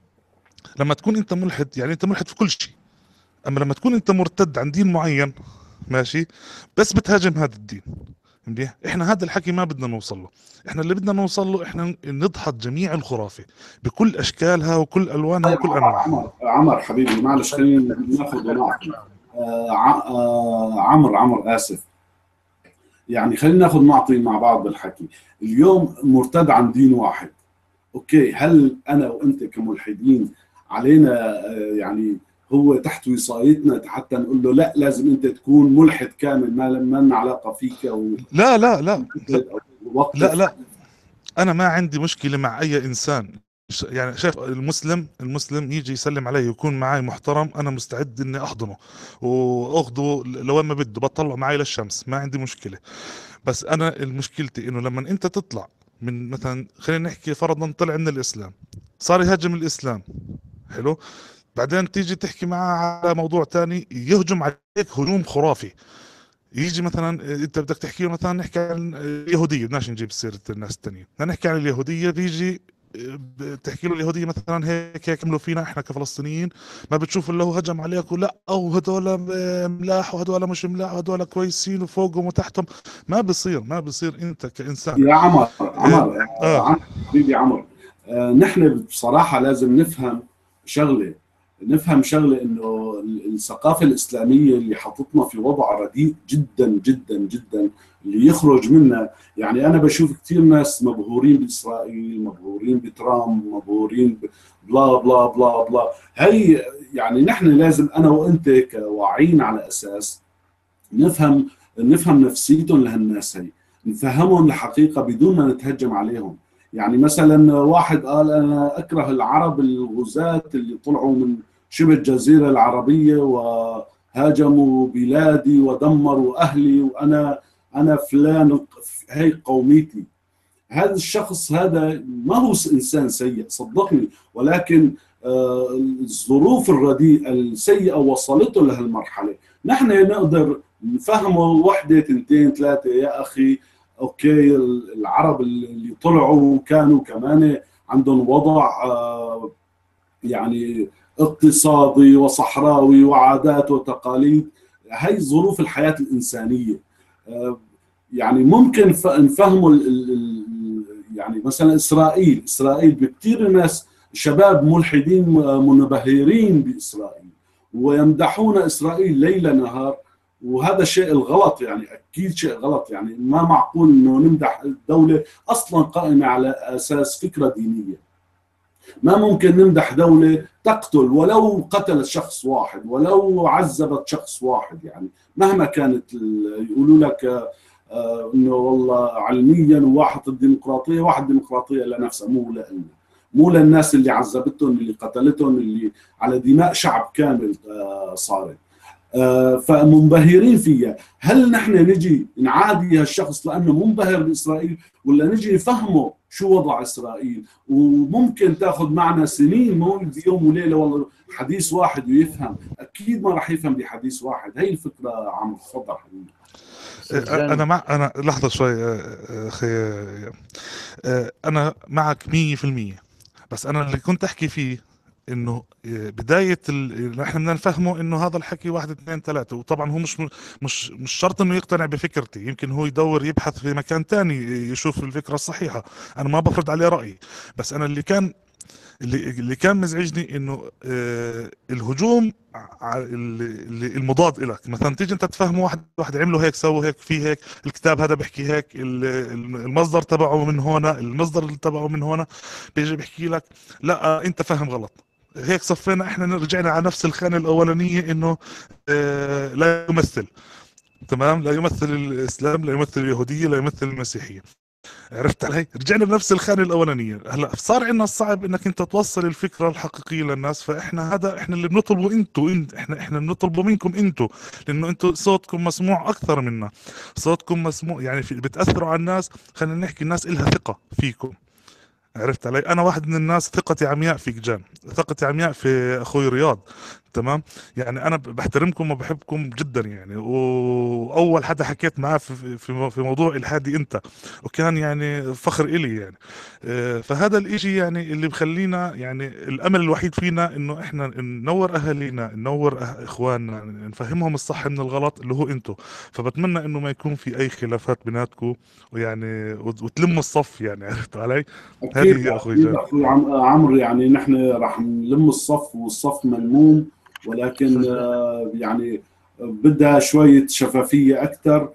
لما تكون انت ملحد يعني انت ملحد في كل شيء. اما لما تكون انت مرتد عن دين معين، ماشي، بس بتهاجم هذا الدين. منيح. احنا هذا الحكي ما بدنا نوصل له. احنا اللي بدنا نوصل له احنا نضحض جميع الخرافة بكل اشكالها وكل الوانها طيب وكل عمر انواعها. عمر عمر حبيبي، معلش استنى خلينا استنى ناخذ استنى ونعطي. استنى. آه، ع- آه، عمر عمر آسف. يعني خلينا ناخذ نعطي مع بعض بالحكي. اليوم مرتد عن دين واحد، اوكي. هل انا وانت كملحدين علينا آه، يعني هو تحت وصايتنا حتى نقول له لا لازم انت تكون ملحد كامل، ما ما لنا علاقه فيك، او لا لا لا لا او لا وقف؟ لا انا ما عندي مشكلة مع اي انسان. ش- يعني شايف المسلم المسلم يجي يسلم علي ويكون معي محترم، انا مستعد اني احضنه واخذه لوين ما بده، بطلع معي للشمس، ما عندي مشكلة. بس انا المشكلتي انه لما انت تطلع من مثلا خلينا نحكي فرضا طلع من الاسلام، صار يهاجم الاسلام، حلو، بعدين تيجي تحكي معاه على موضوع تاني يهجم عليك هجوم خرافي. يجي مثلا انت بدك تحكي له مثلا نحكي عن اليهوديه، بدناش نجيب سيره الناس التانيين، بدنا نحكي عن اليهوديه، بيجي بتحكي له اليهوديه مثلا هيك هيك عملوا فينا احنا كفلسطينيين، ما بتشوف الا هو هجم عليك ولا او هدول ملاح وهدول مش ملاح وهدول كويسين وفوقهم وتحتهم. ما بصير ما بصير انت كانسان. يا عمر اه, عمر آه، آه. عمر حبيبي عمر، آه، نحن بصراحه لازم نفهم شغله. نفهم شغله انه الثقافه الاسلاميه اللي حطتنا في وضع رديء جدا جدا جدا اللي يخرج منها. يعني انا بشوف كثير ناس مبهورين باسرائيل، مبهورين بترامب، مبهورين بلا بلا بلا بلا. هي يعني نحن لازم انا وانت كواعيين على اساس نفهم نفهم نفسيتهم لهالناس، هي نفهمهم الحقيقه بدون ما نتهجم عليهم. يعني مثلا واحد قال انا اكره العرب الغزاة اللي طلعوا من شبه الجزيره العربيه وهاجموا بلادي ودمروا اهلي، وانا انا فلان هي قوميتي. هذا الشخص هذا ما هو انسان سيء صدقني، ولكن آه، الظروف الرديئه السيئه وصلته لهالمرحله. نحن نقدر نفهمه وحده اثنتين ثلاثه يا اخي، اوكي العرب اللي طلعوا كانوا كمان عندهم وضع آه، يعني اقتصادي وصحراوي وعادات وتقاليد، هي ظروف الحياه الانسانيه. آه، يعني ممكن نفهموا يعني مثلا اسرائيل اسرائيل بكثير ناس شباب ملحدين منبهرين باسرائيل ويمدحون اسرائيل ليل نهار، وهذا شيء الغلط، يعني اكيد شيء غلط. يعني ما معقول انه نمدح دوله اصلا قائمه على اساس فكره دينيه. ما ممكن نمدح دوله تقتل ولو قتلت شخص واحد، ولو عذبت شخص واحد، يعني مهما كانت. يقولوا لك آه انه والله علميا واحد الديمقراطيه واحد ديمقراطيه لنفسها، مو لنا، مو للناس اللي عذبتهم اللي قتلتهم اللي على دماء شعب كامل آه صارت. آه فمنبهرين فيها. هل نحن نجي نعادي هالشخص لانه منبهر باسرائيل، ولا نجي نفهمه شو وضع اسرائيل؟ وممكن تاخذ معنا سنين، مو بيوم وليله والله حديث واحد ويفهم. اكيد ما راح يفهم بحديث واحد. هي الفكره عم تفضل حبيبي. انا مع انا لحظه شوي اخي، انا معك مية في المية، بس انا اللي كنت احكي فيه انه بدايه ال... احنا بدنا نفهمه انه هذا الحكي واحد اثنين ثلاثه، وطبعا هو مش مش مش شرط انه يقتنع بفكرتي، يمكن هو يدور يبحث في مكان تاني يشوف الفكره الصحيحه. انا ما بفرض عليه رايي، بس انا اللي كان اللي اللي كان مزعجني انه آه الهجوم ع- اللي المضاد لك. مثلا تيجي انت تفهمه واحد واحد عملوا هيك سووا هيك في هيك، الكتاب هذا بيحكي هيك، ال- المصدر تبعه من هنا، المصدر اللي تبعه من هنا، بيجي بيحكي لك لا انت فاهم غلط. هيك صفينا احنا رجعنا على نفس الخانة الاولانية، انه آه لا يمثل، تمام، لا يمثل الاسلام، لا يمثل اليهودية، لا يمثل المسيحية. عرفت علي؟ رجعنا بنفس الخانه الاولانيه. هلا صار عندنا الصعب انك انت توصل الفكره الحقيقيه للناس، فاحنا هذا احنا اللي بنطلبه انتوا انت احنا احنا بنطلبه منكم انتوا، لانه انتوا صوتكم مسموع اكثر منا، صوتكم مسموع، يعني في بتاثروا على الناس. خلينا نحكي الناس إلها ثقه فيكم. عرفت علي؟ انا واحد من الناس ثقتي عمياء فيك جان، ثقتي عمياء في اخوي رياض، تمام. يعني انا بحترمكم وبحبكم جدا يعني، واول حدا حكيت معاه في في في موضوع الحادي انت، وكان يعني فخر إلي يعني. آه، فهذا الاشي يعني اللي بخلينا يعني الامل الوحيد فينا انه احنا ننور اهالينا، ننور أه- اخواننا، نفهمهم الصح من الغلط اللي هو انتو. فبتمنى انه ما يكون في اي خلافات بيناتكم، ويعني وت- وتلموا الصف يعني. عرفت علي؟ اكيد هذه هي اخوي اكيد جان. اخوي عم- عمرو، يعني نحن راح نلم الصف والصف ملموم، ولكن استاذ آه، يعني بدها شويه شفافيه اكثر.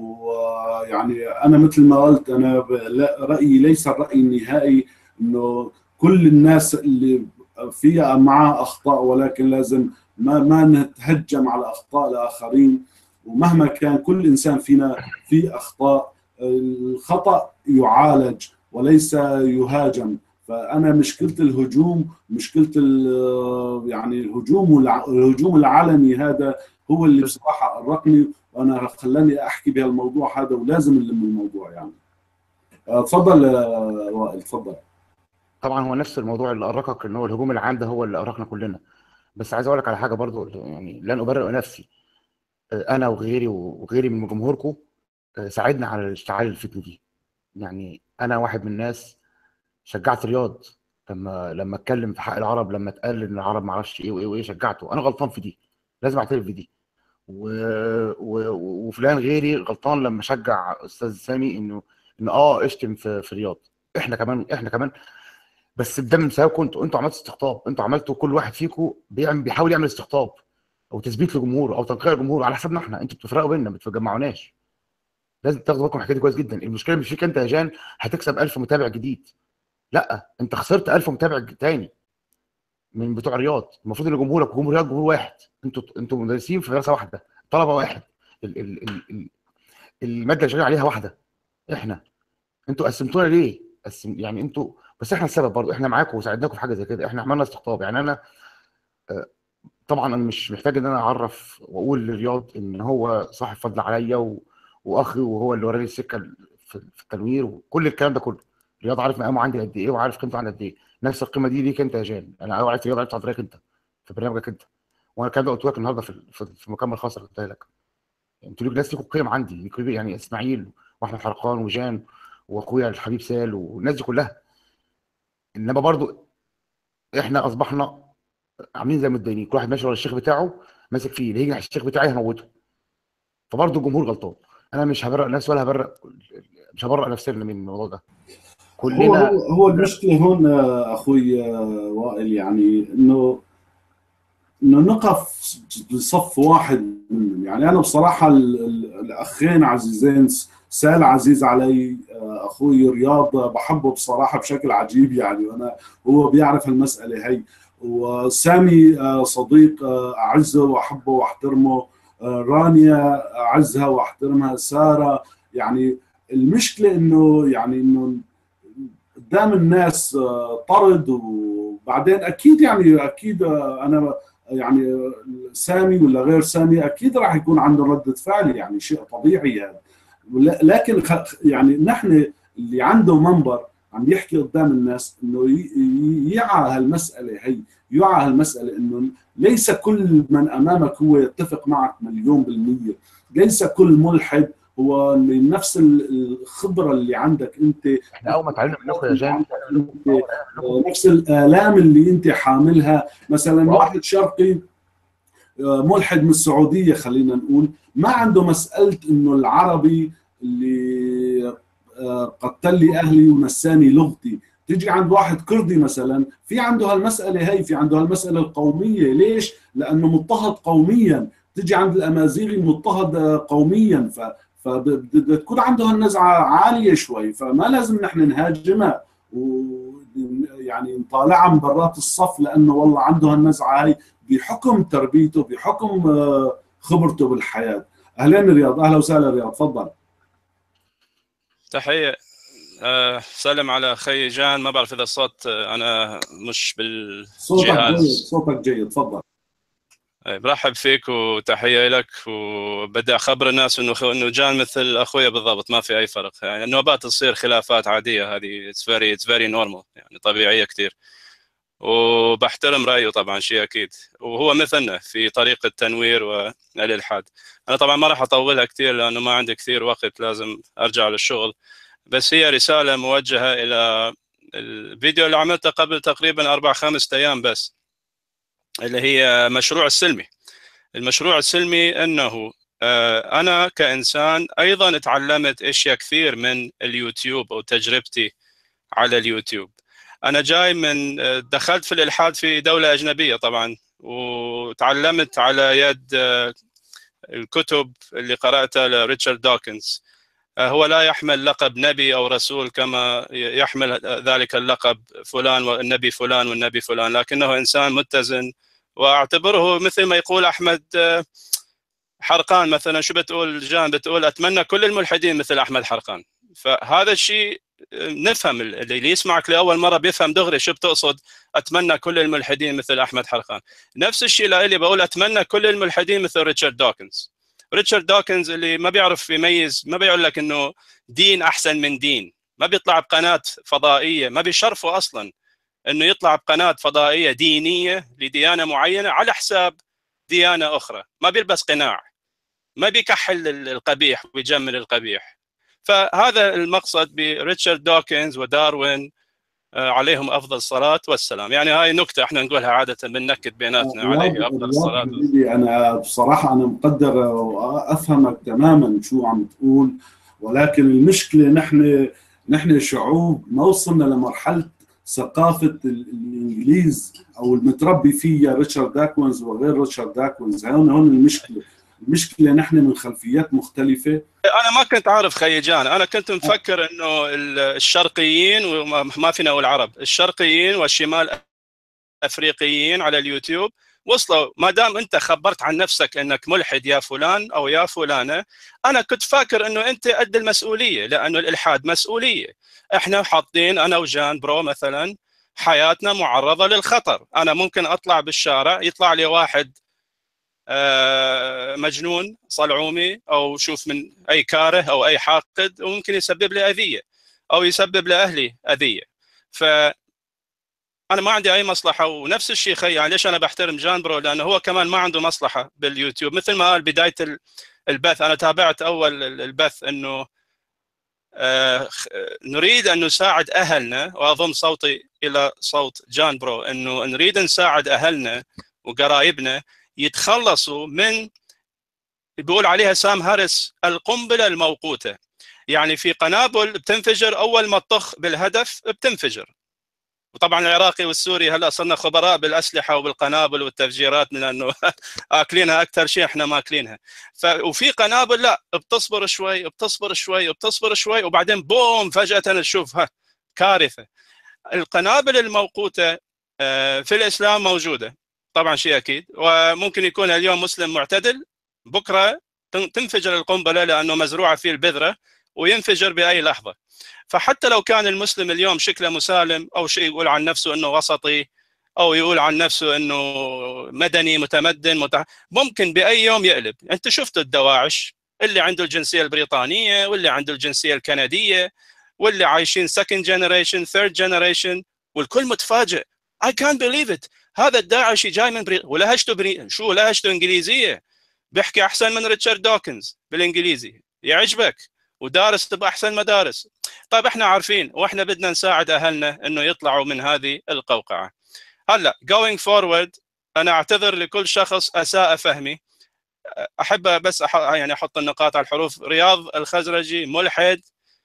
ويعني انا مثل ما قلت، انا ب- لا- رايي ليس الراي النهائي انه كل الناس اللي فيها معها اخطاء، ولكن لازم ما ما نتهجم على اخطاء الاخرين. ومهما كان كل انسان فينا في اخطاء، الخطا يعالج وليس يهاجم. فانا مشكله الهجوم، مشكله ال- يعني الهجوم والع- الهجوم العلني هذا هو اللي استاذ بصراحه ارقني، وانا خلاني احكي بهالموضوع هذا، ولازم نلم الموضوع يعني. آه، تفضل يا وائل، تفضل. طبعا هو نفس الموضوع اللي ارقك، ان هو الهجوم العام ده هو اللي ارقنا كلنا. بس عايز اقول لك على حاجه برضو، يعني لن ابرئ نفسي. انا وغيري وغيري من جمهوركم ساعدنا على الاشتعال الفتنه دي. يعني انا واحد من الناس شجعت رياض لما لما اتكلم في حق العرب، لما اتقال ان العرب ما اعرفش ايه وايه وايه، شجعته. انا غلطان في دي، لازم اعترف بدي. و... و... وفلان غيري غلطان لما شجع استاذ سامي انه انه اه اشتم في في رياض. احنا كمان احنا كمان بس بدم مساواكم انتوا انتوا عملتوا استقطاب، انتوا عملتوا كل واحد فيكم بيعمل بيحاول يعمل استقطاب او تثبيت لجمهور او تنقية لجمهور على حسابنا احنا. انتوا بتفرقوا بيننا، ما بتجمعوناش. لازم تاخدوا بالكم من الحكايه دي كويس جدا. المشكله مش فيك انت يا جان هتكسب ألف متابع جديد، لا، انت خسرت ألف متابع تاني من بتوع رياض. المفروض ان جمهورك وجمهور رياض جمهور واحد. انتوا انتوا مدرسين في مدرسه واحده، طلبه واحد، ال ال ال ال الماده اللي شغالين عليها واحده. احنا انتوا قسمتونا ليه؟ قسم يعني انتوا، بس احنا السبب برضه، احنا معاكم وساعدناكم في حاجه زي كده. احنا عملنا استقطاب. يعني انا آه، طبعا انا مش محتاج ان انا اعرف واقول لرياض ان هو صاحب فضل عليا و... واخي، وهو اللي وراني السكه في في التنوير وكل الكلام ده كله. رياض عارف مقامه عندي قد ايه وعارف قيمته عندي قد ايه. نفس القيمه دي ليك انت يا جان. انا اول عرفت رياض عرفت عن طريقك انت في برنامجك انت. وانا الكلام ده قلت لك النهارده في في في المكالمه الخاصه اللي قلتها لك. انتوا ليك ناس ليكوا قيم عندي، ليكوا يعني اسماعيل واحمد حرقان وجان واخويا الحبيب سال والناس دي كلها. انما برضو احنا اصبحنا عاملين زي المتدينين، كل واحد ماشي ورا الشيخ بتاعه ماسك فيه، اللي يجي الشيخ بتاعي هموته. فبرضو الجمهور غلطان. انا مش هبرق نفسي ولا هبرق، مش هبرق نفسنا من الموضوع ده. هو كلنا هو هو المشكله هون آه، اخوي آه، وائل، يعني انه انه نقف بصف واحد منهم. يعني انا بصراحه ال- ال- الاخين عزيزين، سال عزيز علي، آه، اخوي رياض بحبه بصراحه بشكل عجيب يعني، وانا هو بيعرف المساله هي. وسامي آه، صديق آه، اعزه واحبه واحترمه. آه، رانيا اعزها واحترمها. ساره يعني المشكله انه يعني انه قدام الناس آه، طرد، وبعدين اكيد يعني اكيد آه، انا يعني سامي ولا غير سامي اكيد راح يكون عنده ردة فعل، يعني شيء طبيعي هذا. ولا- لكن خ- يعني نحن اللي عنده منبر عم يحكي قدام الناس انه ي- ي- يعى هالمسألة هي، يعى هالمسألة انه ليس كل من امامك هو يتفق معك مليون بالمية. ليس كل ملحد هو من نفس ال- الخبرة اللي عندك انت، احنا اول ما اتعلمنا منكم يا جان انت نفس الآلام اللي انت حاملها. مثلا واو واحد شرقي آه، ملحد من السعودية خلينا نقول، ما عنده مسألة انه العربي اللي آه، قتل لي اهلي ونساني لغتي. تيجي عند واحد كردي مثلا في عنده هالمسألة هي، في عنده هالمسألة القومية. ليش؟ لأنه مضطهد قوميا. تيجي عند الأمازيغي مضطهد آه، قوميا. ف فبتكون عنده هالنزعة عالية شوي، فما لازم نحن نهاجمها ويعني نطالعها من برات الصف، لأنه والله عنده هالنزعة هي بحكم تربيته، بحكم آه، خبرته بالحياة. أهلين رياض، أهلا وسهلا رياض، تفضل. تحية. أه سلم على أخي جان. ما بعرف إذا الصوت آه، أنا مش صوتك جيد، بالجهاز. صوتك جيد، تفضل. أه، برحب فيك وتحية لك. وبدي أخبر الناس إنه خ- إنه جان مثل أخويا بالضبط، ما في أي فرق. يعني النوبات تصير خلافات عادية، هذه it's very it's very normal، يعني طبيعية كتير. وبحترم رأيه طبعا، شيء أكيد. وهو مثلنا في طريقة التنوير والإلحاد. أنا طبعا ما راح أطولها كتير لأنه ما عندي كثير وقت، لازم أرجع للشغل. بس هي رسالة موجهة إلى الفيديو اللي عملته قبل تقريبا أربع خمسة أيام بس، اللي هي مشروع السلمي. المشروع السلمي أنه آه، أنا كإنسان أيضا تعلمت أشياء كثير من اليوتيوب أو تجربتي على اليوتيوب. أنا جاي من آه، دخلت في الإلحاد في دولة أجنبية طبعا، وتعلمت على يد آه، الكتب اللي قرأتها لريتشارد دوكنز. هو لا يحمل لقب نبي أو رسول كما يحمل ذلك اللقب فلان والنبي فلان والنبي فلان، لكنه إنسان متزن. وأعتبره مثل ما يقول أحمد حرقان مثلا. شو بتقول جان؟ بتقول أتمنى كل الملحدين مثل أحمد حرقان. فهذا الشيء نفهم، اللي يسمعك لأول مرة بيفهم دغري شو بتقصد. أتمنى كل الملحدين مثل أحمد حرقان. نفس الشيء لإلي بقول أتمنى كل الملحدين مثل ريتشارد دوكنز. ريتشارد دوكنز اللي ما بيعرف يميز، ما بيقول لك انه دين احسن من دين، ما بيطلع بقناه فضائيه، ما بيشرفه اصلا انه يطلع بقناه فضائيه دينيه لديانه معينه على حساب ديانه اخرى، ما بيلبس قناع، ما بيكحل القبيح ويجمل القبيح. فهذا المقصد بريتشارد دوكنز وداروين عليهم افضل الصلاه والسلام. يعني هاي نكته احنا نقولها عاده بننكد بيناتنا، عليه افضل الصلاه والسلام. انا بصراحه انا مقدر وافهمك تماما شو عم تقول، ولكن المشكله نحن نحن شعوب ما وصلنا لمرحله ثقافه الانجليز او المتربي فيها ريتشارد داكونز وغير ريتشارد داكونز. هون هون المشكله المشكله نحن من خلفيات مختلفه. انا ما كنت عارف خيجان، انا كنت مفكر انه الشرقيين وما فينا نقول العرب، الشرقيين والشمال افريقيين على اليوتيوب وصلوا. ما دام انت خبرت عن نفسك انك ملحد يا فلان او يا فلانه، انا كنت فاكر انه انت قد المسؤوليه، لانه الالحاد مسؤوليه. احنا حاطين انا وجان برو مثلا حياتنا معرضه للخطر. انا ممكن اطلع بالشارع يطلع لي واحد مجنون صلعومي او شوف من اي كاره او اي حاقد، وممكن يسبب لي اذيه او يسبب لاهلي اذيه. ف انا ما عندي اي مصلحه. ونفس الشيء خي، يعني ليش انا بحترم جان برو؟ لانه هو كمان ما عنده مصلحه باليوتيوب. مثل ما قال بدايه البث، انا تابعت اول البث انه آه نريد ان نساعد اهلنا، واضم صوتي الى صوت جان برو، انه نريد نساعد اهلنا وقرايبنا يتخلصوا من، بيقول عليها سام هاريس، القنبله الموقوته. يعني في قنابل بتنفجر اول ما تطخ بالهدف بتنفجر. وطبعا العراقي والسوري هلا صرنا خبراء بالاسلحه وبالقنابل والتفجيرات، لانه اكلينها اكثر شيء احنا ماكلينها. ف وفي قنابل لا بتصبر شوي بتصبر شوي بتصبر شوي وبعدين بوم فجاه نشوفها كارثه. القنابل الموقوته في الاسلام موجوده طبعا شيء اكيد، وممكن يكون اليوم مسلم معتدل، بكره تنفجر القنبله لانه مزروعه فيه البذره وينفجر باي لحظه. فحتى لو كان المسلم اليوم شكله مسالم او شيء يقول عن نفسه انه وسطي او يقول عن نفسه انه مدني متمدن متع... ممكن باي يوم يقلب. انت شفت الدواعش اللي عنده الجنسيه البريطانيه واللي عنده الجنسيه الكنديه واللي عايشين second generation third generation، والكل متفاجئ. I can't believe it. هذا الداعشي جاي من بري... ولهجته بري... شو لهجته انجليزيه، بيحكي احسن من ريتشارد دوكنز بالانجليزي، يعجبك، ودارس باحسن مدارس. طيب احنا عارفين واحنا بدنا نساعد اهلنا انه يطلعوا من هذه القوقعه. هلا going forward انا اعتذر لكل شخص اساء فهمي. احب بس أح... يعني احط النقاط على الحروف. رياض الخزرجي ملحد،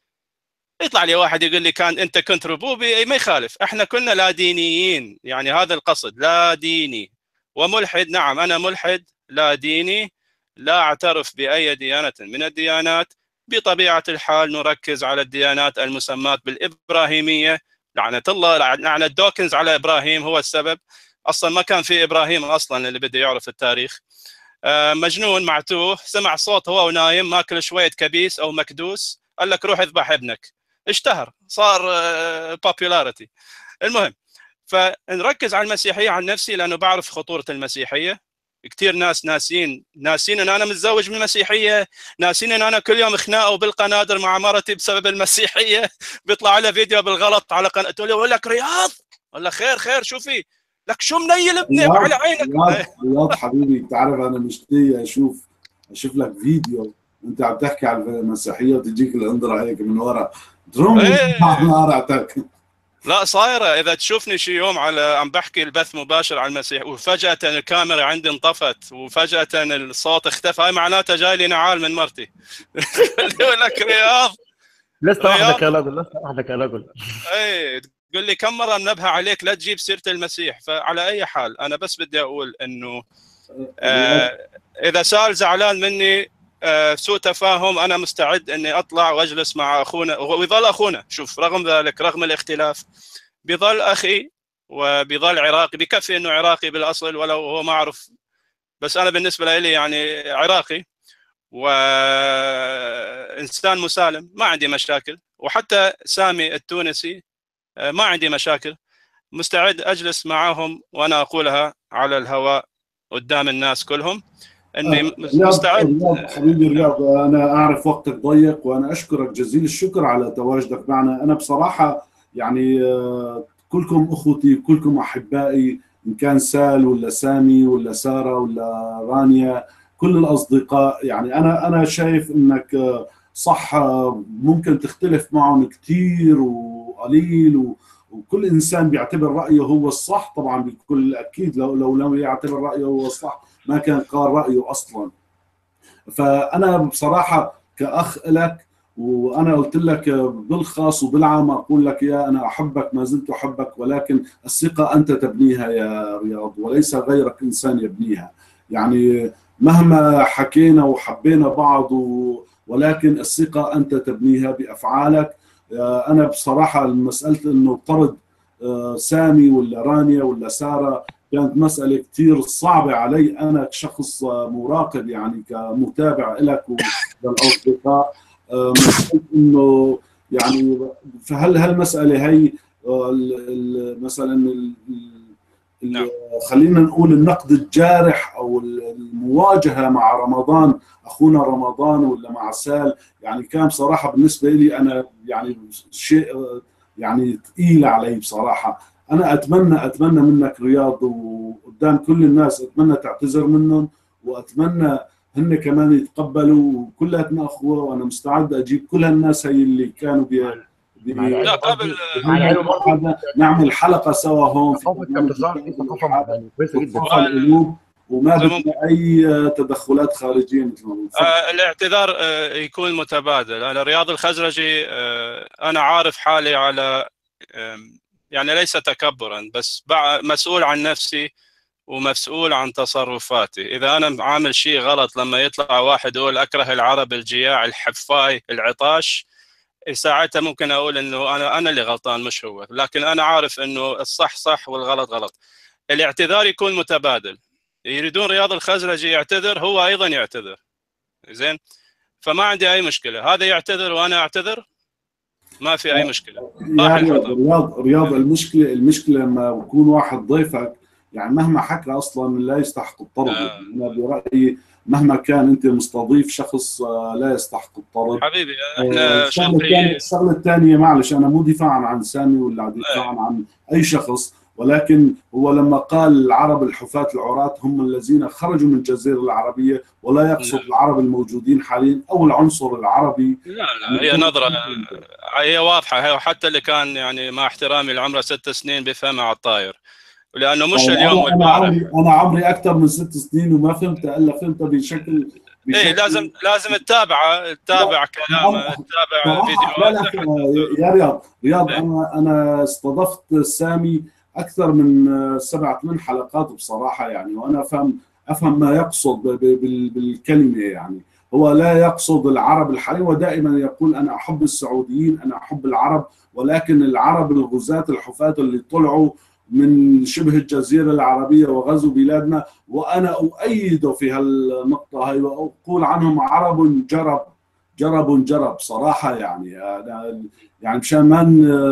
يطلع لي واحد يقول لي كان انت كنت ربوبي، ما يخالف، احنا كنا لا دينيين، يعني هذا القصد، لا ديني وملحد. نعم انا ملحد لا ديني، لا اعترف باي ديانه من الديانات. بطبيعه الحال نركز على الديانات المسماة بالابراهيميه، لعنه الله، لعنه دوكنز على ابراهيم، هو السبب. اصلا ما كان في ابراهيم اصلا، اللي بده يعرف التاريخ. مجنون معتوه سمع صوت هو ونايم ماكل شويه كبيس او مكدوس، قال لك روح اذبح ابنك، اشتهر صار بوبولاريتي. المهم، فنركز على المسيحيه عن نفسي لانه بعرف خطوره المسيحيه. كثير ناس ناسين ناسين ان انا متزوج من مسيحيه، ناسين ان انا كل يوم خناقه بالقنادر مع مرتي بسبب المسيحيه. بيطلع لها فيديو بالغلط على قناه، تقول له لك رياض ولا خير خير شو في لك، شو منيل ابني على عينك. رياض رياض حبيبي، بتعرف انا مشتاق اشوف اشوف لك فيديو انت عم تحكي على المسيحيه وتجيك الانظره هيك من ورا دروم نارتك. لا صايره، اذا تشوفني شي يوم على عم بحكي البث مباشر على المسيح وفجاه الكاميرا عندي انطفت وفجاه الصوت اختفى، هاي معناتها جاي لي نعال من مرتي. يقول لك رياض لست وحدك يا رجل، لست وحدك يا رجل. اي تقول لي كم مره منبه عليك لا تجيب سيره المسيح. فعلى اي حال انا بس بدي اقول انه آه اذا سال زعلان مني آه سوء تفاهم، انا مستعد اني اطلع واجلس مع اخونا ويظل اخونا. شوف رغم ذلك، رغم الاختلاف، بيظل اخي وبيظل عراقي. بكفي انه عراقي بالاصل ولو هو ما اعرف، بس انا بالنسبه لي يعني عراقي وانسان مسالم، ما عندي مشاكل. وحتى سامي التونسي ما عندي مشاكل، مستعد اجلس معهم وانا اقولها على الهواء قدام الناس كلهم اني آه مستعد. رياض حبيبي رياض، انا اعرف وقتك ضيق وانا اشكرك جزيل الشكر على تواجدك معنا. انا بصراحه يعني آه كلكم اخوتي، كلكم احبائي، ان كان سال ولا سامي ولا ساره ولا رانيا، كل الاصدقاء. يعني انا انا شايف انك آه صح، آه ممكن تختلف معهم كثير وقليل، و وكل انسان بيعتبر رايه هو الصح. طبعا بكل اكيد لو لو لم يعتبر رايه هو الصح ما كان قال رايه اصلا. فانا بصراحه كاخ لك وانا قلت لك بالخاص وبالعام اقول لك يا انا احبك ما زلت احبك، ولكن الثقه انت تبنيها يا رياض وليس غيرك انسان يبنيها. يعني مهما حكينا وحبينا بعض و... ولكن الثقه انت تبنيها بافعالك. انا بصراحه مساله انه طرد سامي ولا رانيا ولا ساره كانت مساله كثير صعبه علي انا كشخص مراقب، يعني كمتابع لك وللاصدقاء. انه يعني فهل هالمساله هي مثلا نعم. خلينا نقول النقد الجارح او المواجهه مع رمضان، اخونا رمضان ولا مع سال، يعني كان بصراحه بالنسبه لي انا يعني شيء يعني ثقيل علي بصراحه. انا اتمنى اتمنى منك رياض وقدام كل الناس اتمنى تعتذر منهم، واتمنى هن كمان يتقبلوا، وكلاتنا اخوه، وانا مستعد اجيب كل الناس هي اللي كانوا بي لا قبل نعمل حلقه سوا هون في ثقافه الاعتذار دي ثقافه كويسه جدا القلوب، وما بدنا اي تدخلات خارجيه مثل ما بنقول. آه الاعتذار آه يكون متبادل. انا رياض الخزرجي آه انا عارف حالي على آه يعني ليس تكبرا، بس مسؤول عن نفسي ومسؤول عن تصرفاتي. اذا انا عامل شيء غلط، لما يطلع واحد يقول اكره العرب الجياع الحفاي العطاش، ساعتها ممكن اقول انه انا انا اللي غلطان مش هو، لكن انا عارف انه الصح صح والغلط غلط. الاعتذار يكون متبادل، يريدون رياض الخزرجي يعتذر هو ايضا يعتذر، زين؟ فما عندي اي مشكله، هذا يعتذر وانا اعتذر، ما في اي مشكله. يا رياض رياض المشكله المشكله لما يكون واحد ضيفك يعني مهما حكى اصلا لا يستحق الطرد. آه. انا برايي مهما كان انت مستضيف شخص لا يستحق الطرد حبيبي. احنا الشغله الثانيه معلش انا مو دفاعا عن سامي ولا دفاعا آه. عن اي شخص، ولكن هو لما قال العرب الحفاة العراة هم الذين خرجوا من الجزيرة العربية، ولا يقصد لا. العرب الموجودين حاليا أو العنصر العربي. لا لا هي نظرة هي واضحة، حتى اللي كان يعني مع احترامي لعمره ست سنين بفهمها على الطاير، لأنه مش اليوم أنا والبارح. أنا عمري أنا عمري أكثر من ست سنين وما فهمت إلا فهمتها بشكل ايه لازم لازم تتابعه تتابع كلامه تتابع فيديوهات. لا لا يا رياض رياض انا انا استضفت سامي اكثر من سبع ثمان حلقات بصراحه يعني، وانا افهم افهم ما يقصد بالكلمه. يعني هو لا يقصد العرب الحاليين، ودائما يقول انا احب السعوديين انا احب العرب، ولكن العرب الغزاة الحفاة اللي طلعوا من شبه الجزيرة العربية وغزوا بلادنا، وأنا أؤيد في هالنقطة هاي وأقول عنهم عرب جرب جرب جرب صراحة. يعني يعني مشان ما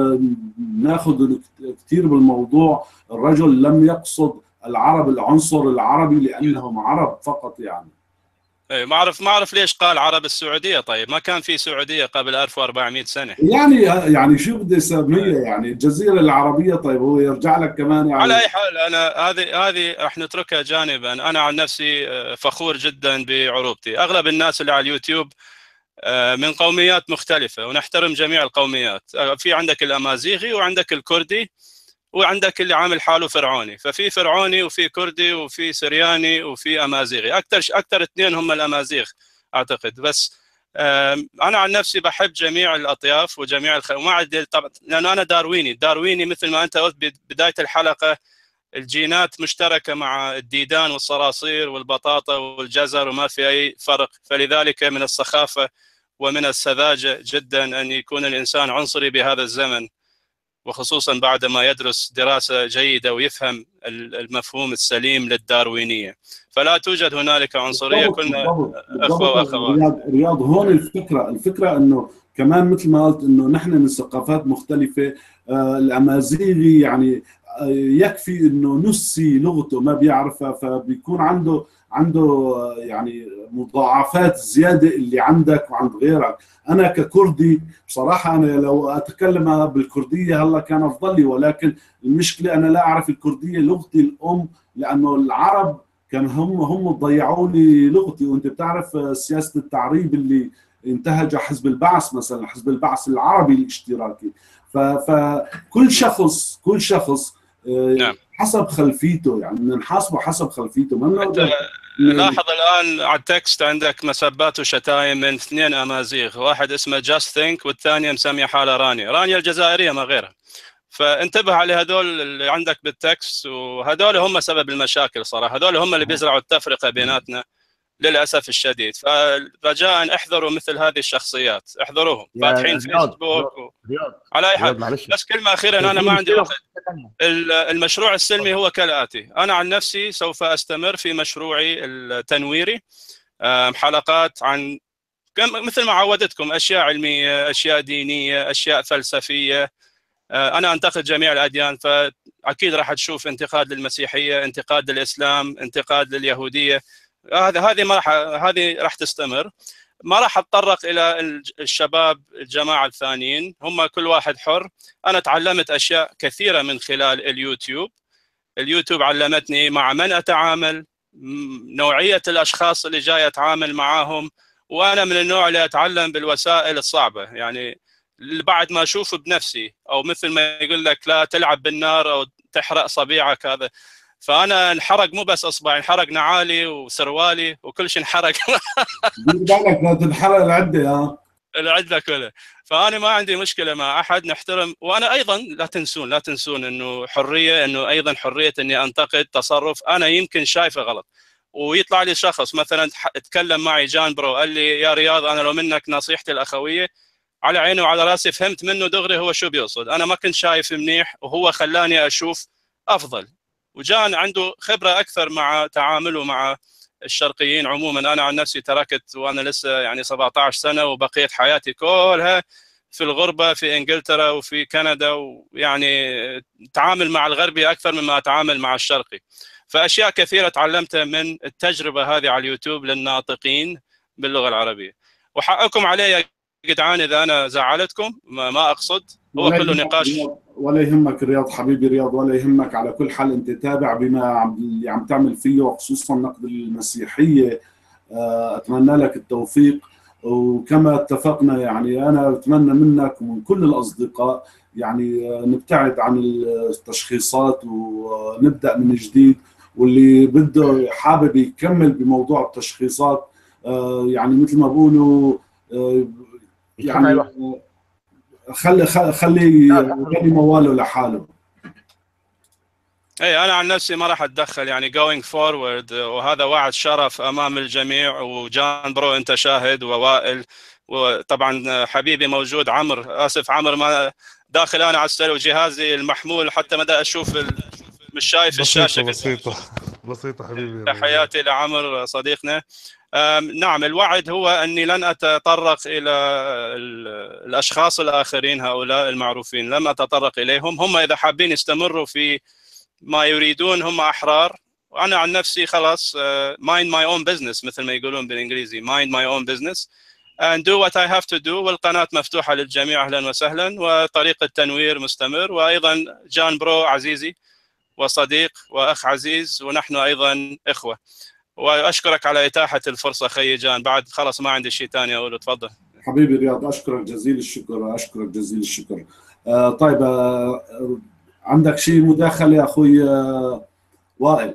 ناخذ كثير بالموضوع، الرجل لم يقصد العرب العنصر العربي لأنهم عرب فقط يعني. ايه ما اعرف ما اعرف ليش قال عرب السعوديه. طيب ما كان في سعوديه قبل ألف وأربعمئة سنه يعني يعني شو بدي اسميها يعني الجزيره العربيه. طيب هو يرجع لك كمان يعني. على اي حال انا هذه هذه راح نتركها جانبا. انا عن نفسي فخور جدا بعروبتي. اغلب الناس اللي على اليوتيوب من قوميات مختلفه ونحترم جميع القوميات. في عندك الامازيغي وعندك الكردي وعندك اللي عامل حاله فرعوني، ففي فرعوني وفي كردي وفي سرياني وفي امازيغي. اكثر اكثر اثنين هم الامازيغ اعتقد. بس انا عن نفسي بحب جميع الاطياف وجميع الخ... وما عندي طبعا لانه انا دارويني. دارويني مثل ما انت قلت بدايه الحلقه، الجينات مشتركه مع الديدان والصراصير والبطاطا والجزر وما في اي فرق. فلذلك من السخافه ومن السذاجه جدا ان يكون الانسان عنصري بهذا الزمن، وخصوصا بعد ما يدرس دراسة جيدة ويفهم المفهوم السليم للداروينية. فلا توجد هنالك عنصرية، كلنا أخوة وأخوات. رياض, رياض هون الفكرة الفكرة أنه كمان مثل ما قلت أنه نحن من ثقافات مختلفة. آه الأمازيغي يعني آه يكفي أنه نسي لغته ما بيعرفها، فبيكون عنده عنده يعني مضاعفات زيادة اللي عندك وعند غيرك. أنا ككردي بصراحة أنا لو أتكلم بالكردية هلا كان أفضل لي، ولكن المشكلة أنا لا أعرف الكردية لغتي الأم، لأنه العرب كان هم هم ضيعوا لي لغتي. وأنت بتعرف سياسة التعريب اللي انتهجها حزب البعث مثلا، حزب البعث العربي الاشتراكي. فكل شخص كل شخص نعم. حسب خلفيته، يعني نحاسبه حسب خلفيته. ما حتى لاحظ الان على التكست عندك مسبات وشتايم من اثنين امازيغ، واحد اسمه جاست ثينك والثانيه مسميه حاله رانيا، رانيا الجزائريه ما غيرها. فانتبه على هذول اللي عندك بالتكست، وهذول هم سبب المشاكل صراحه، هذول هم اللي بيزرعوا التفرقه بيناتنا للاسف الشديد. فرجاء احذروا مثل هذه الشخصيات، احذروهم فاتحين فيسبوك و... على اي حال. بس كلمه اخيره، انا ما عندي وقت. المشروع السلمي هو كالاتي: انا عن نفسي سوف استمر في مشروعي التنويري، حلقات عن مثل ما عودتكم، اشياء علميه، اشياء دينيه، اشياء فلسفيه. انا انتقد جميع الاديان، فاكيد راح تشوف انتقاد للمسيحيه، انتقاد للاسلام، انتقاد لليهوديه. هذا هذه ما راح هذه راح تستمر. ما راح اتطرق الى الشباب الجماعه الثانيين، هم كل واحد حر. انا تعلمت اشياء كثيره من خلال اليوتيوب. اليوتيوب علمتني مع من اتعامل، نوعيه الاشخاص اللي جاي اتعامل معاهم، وانا من النوع اللي اتعلم بالوسائل الصعبه. يعني بعد ما اشوفه بنفسي، او مثل ما يقول لك لا تلعب بالنار او تحرق صبيعك، هذا فانا انحرق مو بس اصبعي، انحرق نعالي وسروالي وكل شيء انحرق. دير بالك لا تنحرق العده. ها العده كلها. فانا ما عندي مشكله مع احد، نحترم. وانا ايضا لا تنسون لا تنسون انه حريه، انه ايضا حريه اني انتقد تصرف انا يمكن شايفه غلط، ويطلع لي شخص مثلا تكلم معي جان برو قال لي يا رياض انا لو منك نصيحتي الاخويه، على عيني وعلى راسي، فهمت منه دغري هو شو بيقصد. انا ما كنت شايف منيح وهو خلاني اشوف افضل، وجان عنده خبره اكثر مع تعامله مع الشرقيين عموما. انا عن نفسي تركت وانا لسه يعني سبعة عشر سنه، وبقيت حياتي كلها في الغربه في انجلترا وفي كندا، ويعني تعامل مع الغربي اكثر مما اتعامل مع الشرقي. فاشياء كثيره تعلمتها من التجربه هذه على اليوتيوب للناطقين باللغه العربيه. وحقكم علي يا جدعان اذا انا زعلتكم، ما, ما اقصد، هو كله نقاش. ولا يهمك رياض حبيبي، رياض ولا يهمك. على كل حال انت تابع بما عم اللي عم تعمل فيه، وخصوصا نقد المسيحيه. اتمنى لك التوفيق، وكما اتفقنا يعني انا اتمنى منك ومن كل الاصدقاء يعني نبتعد عن التشخيصات ونبدا من جديد. واللي بده حابب يكمل بموضوع التشخيصات يعني مثل ما بقولوا يعني خلي خلي خلي مواله لحاله. اي انا عن نفسي ما راح اتدخل يعني going forward، وهذا وعد شرف امام الجميع. وجان برو انت شاهد، ووائل، وطبعا حبيبي موجود عمرو. اسف عمرو ما داخل انا على السريع وجهازي المحمول حتى ما دا اشوف ال... مش شايف الشاشه. بسيطه بسيطه حبيبي. تحياتي لعمرو صديقنا. نعم، الوعد هو أني لن أتطرق إلى الأشخاص الآخرين هؤلاء المعروفين، لم أتطرق إليهم. هم إذا حابين يستمروا في ما يريدون هم أحرار، وأنا عن نفسي خلاص mind my own business مثل ما يقولون بالإنجليزي، mind my own business and do what I have to do. والقناة مفتوحة للجميع، أهلا وسهلا، وطريق التنوير مستمر. وأيضا جان برو عزيزي وصديق وأخ عزيز، ونحن أيضا إخوة. واشكرك على اتاحه الفرصه خي جان. بعد خلاص ما عندي شيء ثاني اقوله، تفضل حبيبي رياض. اشكرك جزيل الشكر، اشكرك جزيل الشكر. آه طيب، آه عندك شيء مداخله يا اخوي آه وائل؟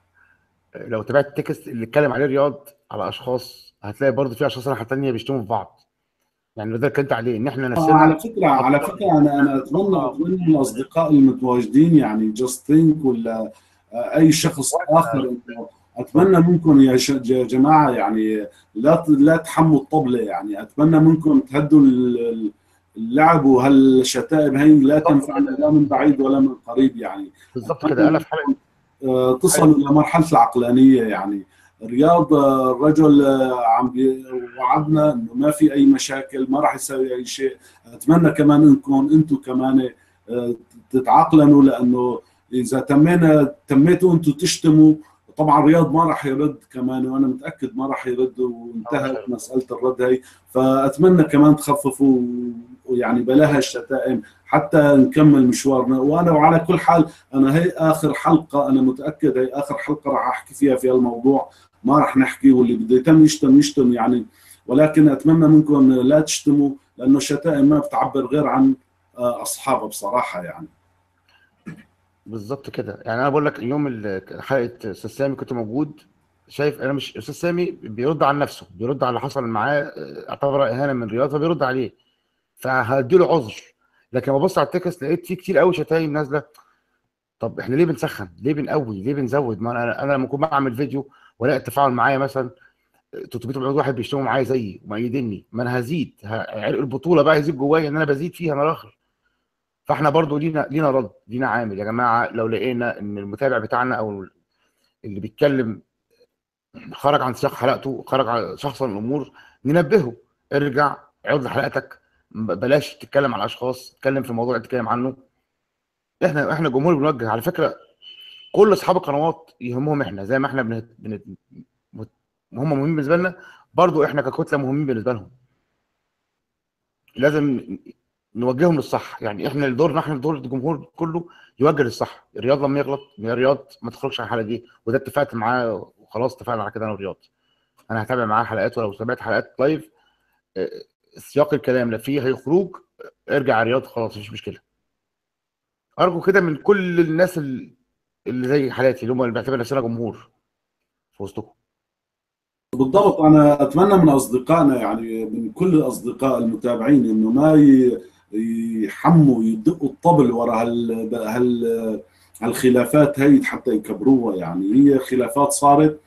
لو تابعت التكست اللي اتكلم عليه رياض على اشخاص، هتلاقي برضه في اشخاص راحه ثانيه بيشتموا في بعض. يعني ده كنت عليه ان احنا نفسنا. آه على فكره على فكره انا انا اتمنى اتمنى من الاصدقاء المتواجدين يعني جاست ثينك ولا آه اي شخص اخر، اتمنى منكم يا جماعه يعني لا لا تحموا الطبله. يعني اتمنى منكم تهدوا اللعب، وهالشتائم هي لا تنفعنا لا من بعيد ولا من قريب. يعني بالضبط كده. انا في حلقه تصلوا الى مرحله العقلانيه. يعني رياض الرجل عم وعدنا انه ما في اي مشاكل، ما راح يسوي اي شيء. اتمنى كمان انكم انتم كمان تتعاقلنوا، لانه اذا تمينا تميتوا انتم تشتموا طبعا رياض ما راح يرد كمان، وانا متاكد ما راح يرد، وانتهت مساله الرد هي. فاتمنى كمان تخففوا ويعني بلاها الشتائم حتى نكمل مشوارنا. وانا وعلى كل حال انا هي اخر حلقه، انا متاكد هي اخر حلقه راح احكي فيها في الموضوع. ما راح نحكي، واللي بده يتم يشتم يشتم يعني، ولكن اتمنى منكم لا تشتموا، لانه الشتائم ما بتعبر غير عن اصحابها بصراحه يعني. بالظبط كده. يعني انا بقول لك اليوم حلقه استاذ سامي كنت موجود، شايف انا مش استاذ سامي بيرد عن نفسه، بيرد على اللي حصل معاه، آه، اعتبره اهانه من رياض فبيرد عليه، فهديله عذر. لكن ببص على التكست لقيت فيه كتير قوي شتايم نازله. طب احنا ليه بنسخن؟ ليه بنقوي؟ ليه بنزود؟ ما انا انا لما اكون بعمل فيديو والاقي التفاعل معايا مثلا تلتمية أربعمية واحد بيشتموا معايا زيي ومؤيديني، ما انا هزيد، ه- عرق البطوله بقى يزيد جوايا ان انا بزيد فيها انا الاخر. فاحنا برضو لينا لينا رد، لينا عامل. يا جماعه لو لقينا ان المتابع بتاعنا او اللي بيتكلم خرج عن سياق حلقته، خرج عن شخصا الامور، ننبهه. ارجع عرض حلقتك، ب- بلاش تتكلم عن اشخاص، اتكلم في الموضوع اللي تتكلم عنه. احنا احنا جمهور بنوجه على فكره. كل اصحاب القنوات يهمهم احنا زي ما احنا بنت... بنت... مت- هم مهمين بالنسبه لنا، برضو احنا ككتله مهمين بالنسبه لهم. لازم نوجههم للصح. يعني احنا دورنا، احنا دور الجمهور كله يوجه للصح. الرياض لما يغلط يا رياض ما تخرجش على الحلقه دي، وده اتفقت معاه وخلاص، اتفقنا على كده انا ورياض. انا هتابع معاه حلقات، ولو تابعت حلقات لايف آه، سياق الكلام لا فيه هيخرج، ارجع يا رياض خلاص مفيش مشكله. ارجو كده من كل الناس ال- اللي زي حالاتي، اللي هم اللي بيعتبر نفسنا جمهور في وسطكم. بالضبط. انا اتمنى من اصدقائنا، يعني من كل الاصدقاء المتابعين، انه ما ي- يحموا يدقوا الطبل ورا هال هال هالخلافات هي حتى يكبروها. يعني هي خلافات صارت،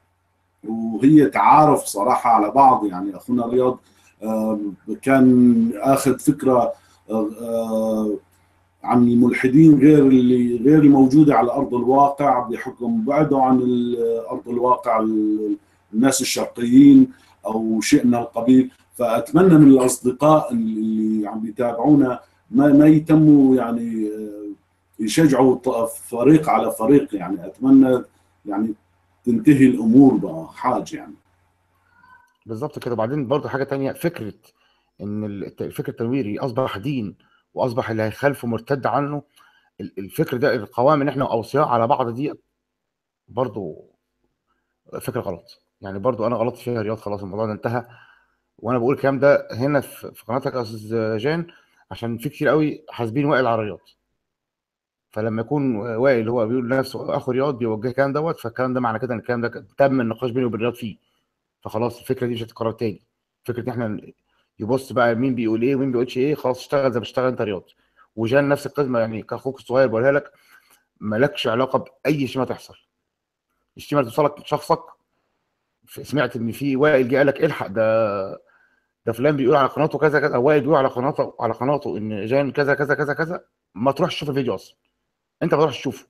وهي تعارف صراحه على بعض. يعني اخونا رياض آه، كان اخذ فكره آه، آه، عن الملحدين غير اللي غير الموجوده على ارض الواقع، بحكم بعده عن ال- ارض الواقع، ال- الناس الشرقيين او شيء من القبيل. فاتمنى من الاصدقاء اللي عم بيتابعونا ما ما يتموا يعني آه، يشجعوا ط- فريق على فريق. يعني اتمنى يعني تنتهي الامور بحاج يعني. بالظبط كده. وبعدين برضه حاجه تانية، فكره ان الت- الفكر التنويري اصبح دين، واصبح اللي هيخالفه مرتد عنه. ال- الفكر ده، القوام ان احنا اوصياء على بعض دي، برضه فكره غلط. يعني برضه انا غلطت فيها رياض، خلاص الموضوع ده انتهى. وانا بقول الكلام ده هنا في في قناتك يا استاذ جان، عشان في كتير قوي حاسبين وائل على رياض. فلما يكون وائل اللي هو بيقول لنفسه اخو رياض بيوجه الكلام دوت، فالكلام ده معنى كده ان الكلام ده تم النقاش بيني وبين رياض فيه. فخلاص الفكره دي مش هتتكرر تاني. فكره ان احنا يبص بقى مين بيقول ايه ومين بيقولش ايه، خلاص اشتغل زي ما اشتغل انت رياض. وجان نفس القسمه، يعني كاخوك الصغير بقولها لك، مالكش علاقه باي شتيمه تحصل. الشتيمه اللي توصلك من شخصك، سمعت ان في وائل جه قال لك الحق ده ده فلان بيقول على قناته كذا كذا، او وائل بيقول على قناته على قناته ان جان كذا كذا كذا كذا، ما تروحش تشوف الفيديو اصلا. انت ما تروحش تشوفه.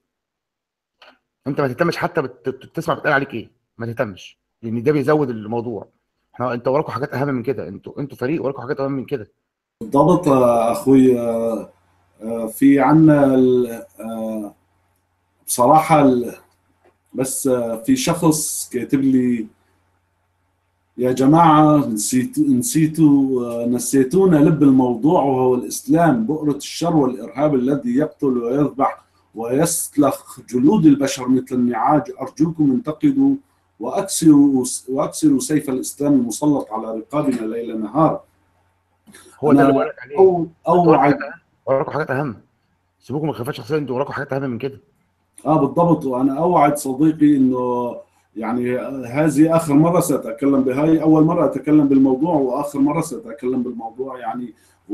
انت ما تهتمش حتى بت- بتسمع بتقال عليك ايه، ما تهتمش، لان ده بيزود الموضوع. احنا انت وراكم حاجات اهم من كده، انتوا انتوا فريق وراكم حاجات اهم من كده. بالضبط آه، اخوي. آه، آه، في عنا ال- آه، بصراحه ال- بس آه، في شخص كاتب لي: يا جماعة نسيتوا نسيتوا آه، نسيتونا لب الموضوع، وهو الإسلام، بؤرة الشر والإرهاب الذي يقتل ويذبح ويسلخ جلود البشر مثل النعاج. أرجوكم انتقدوا وأكسروا وأكسروا سيف الإسلام المسلط على رقابنا ليل نهار. هو ده اللي بقول أنا لك عليه. أو انتوا وراكم حاجات أوعد. اهم، وراكم حاجات اهم. سيبوكم من الخلافات الشخصيه، انتوا وراكم حاجات اهم من كده. اه بالضبط. وانا اوعد صديقي انه يعني هذه اخر مره ساتكلم بهاي، اول مره اتكلم بالموضوع واخر مره ساتكلم بالموضوع يعني.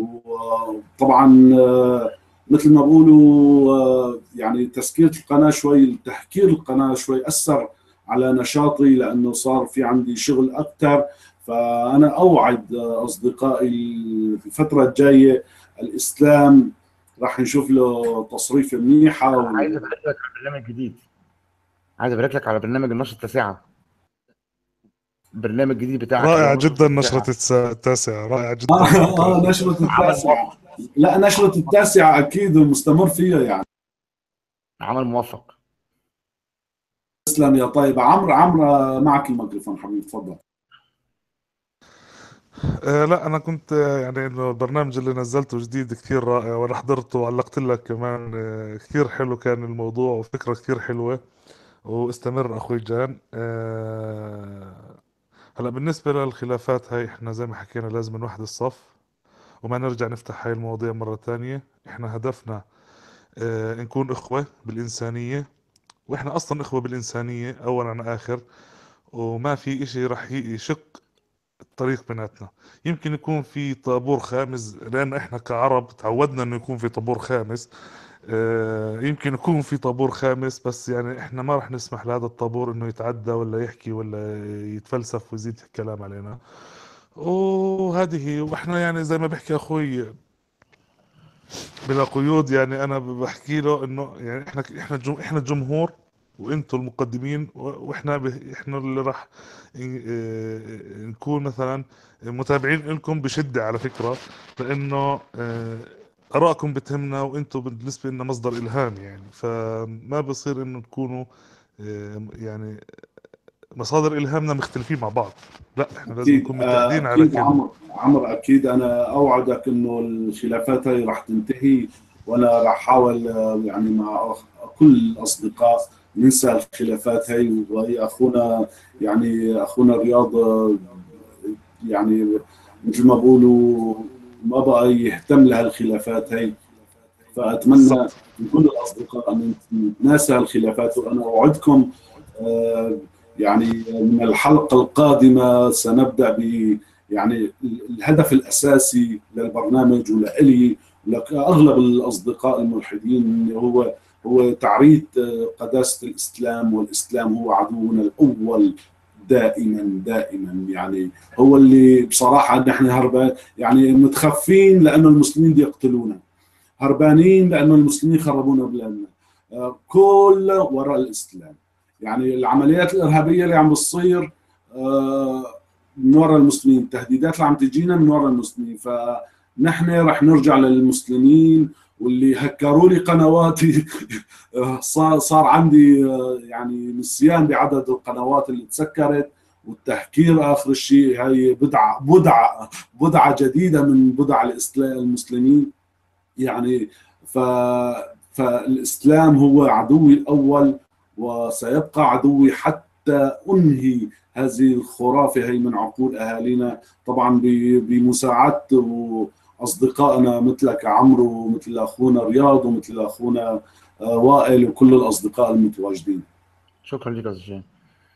وطبعا آه، مثل ما بقولوا آه، يعني تسكير القناه شوي، تحكير القناه شوي اثر على نشاطي، لانه صار في عندي شغل اكثر. فانا اوعد آه، اصدقائي في الفتره الجايه الاسلام راح نشوف له تصريف منيحه. عايز ابارك لك على البرنامج الجديد، عايز ابارك لك على برنامج النشره التاسعه، البرنامج الجديد بتاعك اللي هو رائع النشره جدا نشرة التاسعه. التس- التاسعة، رائع جدا اه الفكرة. اه نشرة عمل التاسعة. موفق، لا نشرة التاسعة اكيد مستمر فيها يعني. عمل موفق. تسلم يا طيب. عمرو عمرو آه، معك الميكروفون حبيبي، تفضل. آه لا انا كنت آه، يعني انه البرنامج اللي نزلته جديد كثير رائع، وانا حضرته وعلقت لك كمان. آه كثير حلو كان الموضوع، وفكرة كثير حلوة. واستمر اخوي جان. آه هلا بالنسبة للخلافات هاي، احنا زي ما حكينا لازم نوحد الصف، وما نرجع نفتح هاي المواضيع مرة تانية. احنا هدفنا آه نكون اخوة بالإنسانية، واحنا اصلا اخوة بالإنسانية اولا عن اخر. وما في إشي رح يشق الطريق بيناتنا. يمكن يكون في طابور خامس، لأن إحنا كعرب تعودنا إنه يكون في طابور خامس. آه، يمكن يكون في طابور خامس، بس يعني إحنا ما رح نسمح لهذا الطابور إنه يتعدى ولا يحكي ولا يتفلسف ويزيد الكلام علينا. وهذه هي. وإحنا يعني زي ما بحكي أخوي بلا قيود، يعني انا بحكي له انه يعني احنا احنا الجم- احنا الجمهور وانتم المقدمين، و- واحنا ب- احنا اللي راح ن- آه، نكون مثلا متابعين لكم بشدة على فكرة، لانه آه، ارائكم بتهمنا، وانتم بالنسبة لنا مصدر الهام يعني. فما بصير انه تكونوا آه، يعني مصادر الهامنا مختلفين مع بعض. لا، احنا لازم اكيد نكون آه، متحدين على اكيد كلمة. عمرو عمرو اكيد انا اوعدك انه الخلافات هاي راح تنتهي، وانا راح احاول آه، يعني مع أخ- كل الاصدقاء ننسى الخلافات هاي. وهي اخونا يعني اخونا رياض آه، يعني مثل ما بقولوا ما بقى يهتم لهالخلافات هاي. فاتمنى بالضبط. من كل الاصدقاء ان نتناسى الخلافات. وانا اوعدكم آه، يعني من الحلقه القادمه سنبدا ب يعني الهدف الاساسي للبرنامج ولإلي ولأغلب الاصدقاء الملحدين هو هو تعريض آه، قداسه الاسلام، والاسلام هو عدونا الاول دائما دائما. يعني هو اللي بصراحه نحن هربان يعني متخفين لانه المسلمين دي يقتلونا، هربانين لانه المسلمين خربونا بلادنا، آه، كله وراء الاسلام. يعني العمليات الارهابيه اللي عم بتصير آه، من وراء المسلمين، التهديدات اللي عم تجينا من وراء المسلمين. فنحن رح نرجع للمسلمين. واللي هكروا لي قنواتي آه، صار صار عندي آه، يعني نسيان بعدد القنوات اللي تسكرت. والتهكير اخر الشيء هي بدعه بدعه بدعه جديده من بدع الاسلام المسلمين يعني. ف فالإسلام هو عدوي الأول وسيبقى عدوي حتى أنهي هذه الخرافة هي من عقول أهالينا، طبعا ب- بمساعدة أصدقائنا مثلك عمرو، ومثل أخونا رياض، ومثل أخونا آه، وائل، وكل الأصدقاء المتواجدين. شكرا لك يا استاذ جان.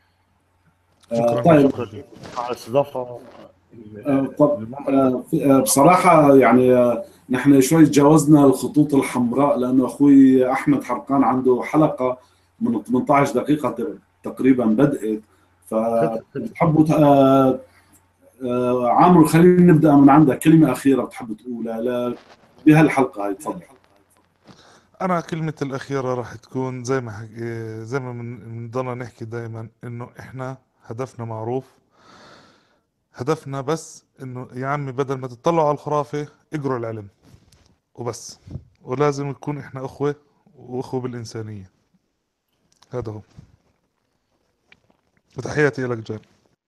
آه، شكرا لك. طيب شكرا لك على الاستضافه آه، طب للمنبر. آه، في- آه، بصراحة يعني آه، نحن شوي تجاوزنا الخطوط الحمراء، لأنه أخوي أحمد حرقان عنده حلقة من ثمانية عشر دقيقة تقريبا بدأت. خطر خطر فبتحبوا آه، آه، عامر خلينا نبدأ من عندك، كلمة أخيرة بتحب تقولها ل- بهالحلقة هاي، تفضل. انا كلمتي الاخيره راح تكون زي ما حك... إيه، زي ما من- بنضلنا نحكي دائما، انه احنا هدفنا معروف. هدفنا بس انه يا عمي بدل ما تطلعوا على الخرافه اقروا العلم وبس. ولازم نكون احنا اخوه، واخوه بالانسانيه. هذا هو. وتحياتي لك جان.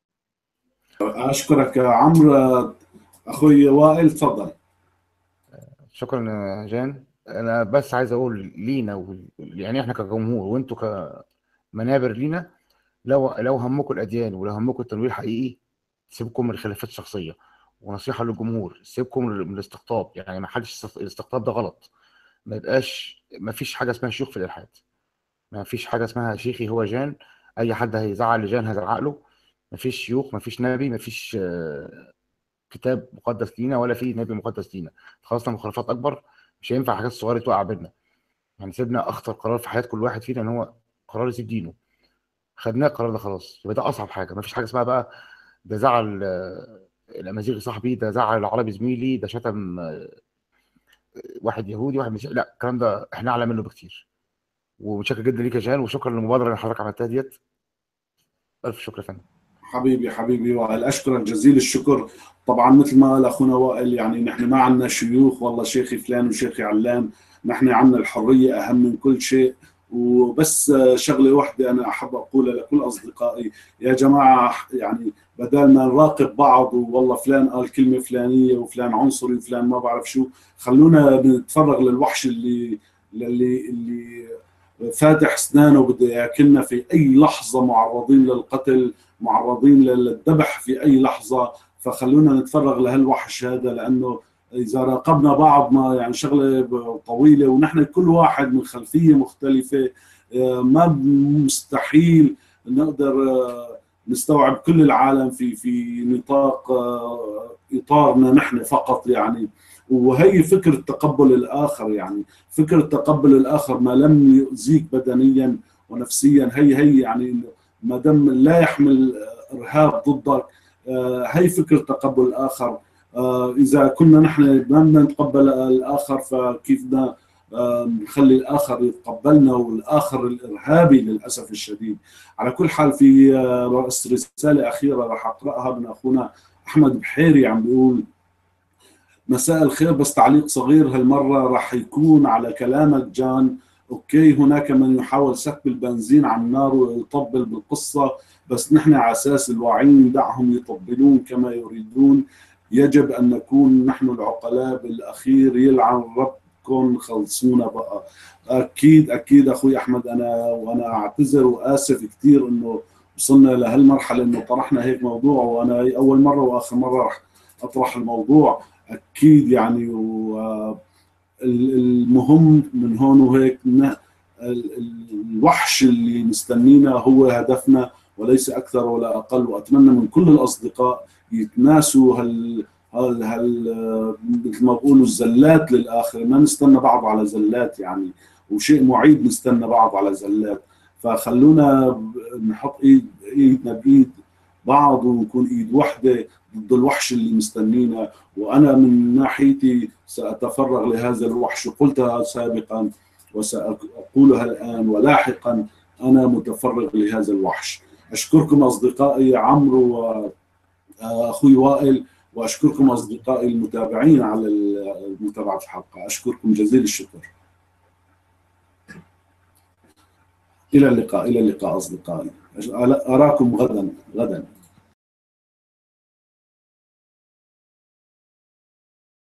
أشكرك يا عمرو. آه، أخوي وائل تفضل. شكرا يا جان. انا بس عايز اقول لينا وال- يعني احنا كجمهور وانتوا كمنابر لينا، لو لو همكم الاديان ولو همكم التنوير الحقيقي، سيبكم من الخلافات الشخصيه. ونصيحه للجمهور، سيبكم من الاستقطاب. يعني ما حدش است- الاستقطاب ده غلط. ما يبقاش ما فيش حاجه اسمها شيوخ في الالحاد. ما فيش حاجه اسمها شيخي هو جان. اي حد هيزعل لجان هيزعق له. ما فيش شيوخ، ما فيش نبي، ما فيش آه، كتاب مقدس لينا ولا في نبي مقدس لينا. خلصنا من خلافات اكبر. مش هينفع حاجات صغيره توقع بينا. يعني سيبنا اخطر قرار في حياه كل واحد فينا ان هو قرار يسيب دينه. خدناه القرار ده خلاص، يبقى ده اصعب حاجه. ما فيش حاجه اسمها بقى ده زعل آه، الامازيغي صاحبي، ده زعل العربي زميلي، ده شتم آه، واحد يهودي، واحد مش، لا الكلام ده احنا اعلى منه بكتير. ومتشكر جدا ليك يا جان، وشكرا للمبادره اللي حضرتك عملتها ديت. الف شكر يا فندم. حبيبي حبيبي وائل، اشكرك جزيل الشكر. طبعا مثل ما قال اخونا وائل، يعني نحن ما عندنا شيوخ والله شيخي فلان وشيخي علان، نحن عندنا الحريه اهم من كل شيء. وبس شغله واحده انا احب اقولها لكل اصدقائي: يا جماعه يعني بدل ما نراقب بعض والله فلان قال كلمه فلانيه وفلان عنصري وفلان ما بعرف شو، خلونا نتفرغ للوحش اللي اللي اللي فاتح اسنانه وبده ياكلنا في اي لحظه، معرضين للقتل، معرضين للذبح في اي لحظه. فخلونا نتفرغ لهالوحش هذا، لانه اذا راقبنا بعض ما يعني شغله طويله، ونحن كل واحد من خلفيه مختلفه، آه، ما مستحيل نقدر آه، نستوعب كل العالم في في نطاق اطارنا نحن فقط يعني. وهي فكره تقبل الاخر، يعني فكره تقبل الاخر ما لم يؤذيك بدنيا ونفسيا، هي هي يعني ما دام لا يحمل ارهاب ضدك، هي فكره تقبل الاخر. اذا كنا نحن ما بدنا نتقبل الاخر فكيف بدنا نخلي الاخر يتقبلنا، والاخر الارهابي للاسف الشديد. على كل حال في رساله اخيره راح اقراها من اخونا احمد بحيري، عم بيقول: مساء الخير، بس تعليق صغير هالمره راح يكون على كلامك جان. اوكي، هناك من يحاول سكب البنزين على النار ويطبل بالقصه، بس نحن على اساس الواعيين دعهم يطبلون كما يريدون. يجب ان نكون نحن العقلاء بالاخير. يلعن ربكم، خلصونا بقى. اكيد اكيد اخوي احمد، انا وانا اعتذر واسف كثير انه وصلنا لهالمرحله انه طرحنا هيك موضوع، وانا اول مره واخر مره راح اطرح الموضوع اكيد يعني. والمهم من هون وهيك الوحش اللي مستنينا هو هدفنا وليس اكثر ولا اقل. واتمنى من كل الاصدقاء يتناسوا هال هال هال مثل ما بقولوا الزلات للاخر، ما نستنى بعض على زلات يعني، وشيء معيب نستنى بعض على زلات. فخلونا نحط ايد ايدنا بايد بعض ونكون ايد وحده ضد الوحش اللي مستنينا. وانا من ناحيتي ساتفرغ لهذا الوحش، وقلتها سابقا وساقولها الان ولاحقا، انا متفرغ لهذا الوحش. اشكركم اصدقائي عمرو واخوي وائل، واشكركم اصدقائي المتابعين على متابعه الحلقه. اشكركم جزيل الشكر. الى اللقاء، الى اللقاء اصدقائي. اراكم غدا غدا.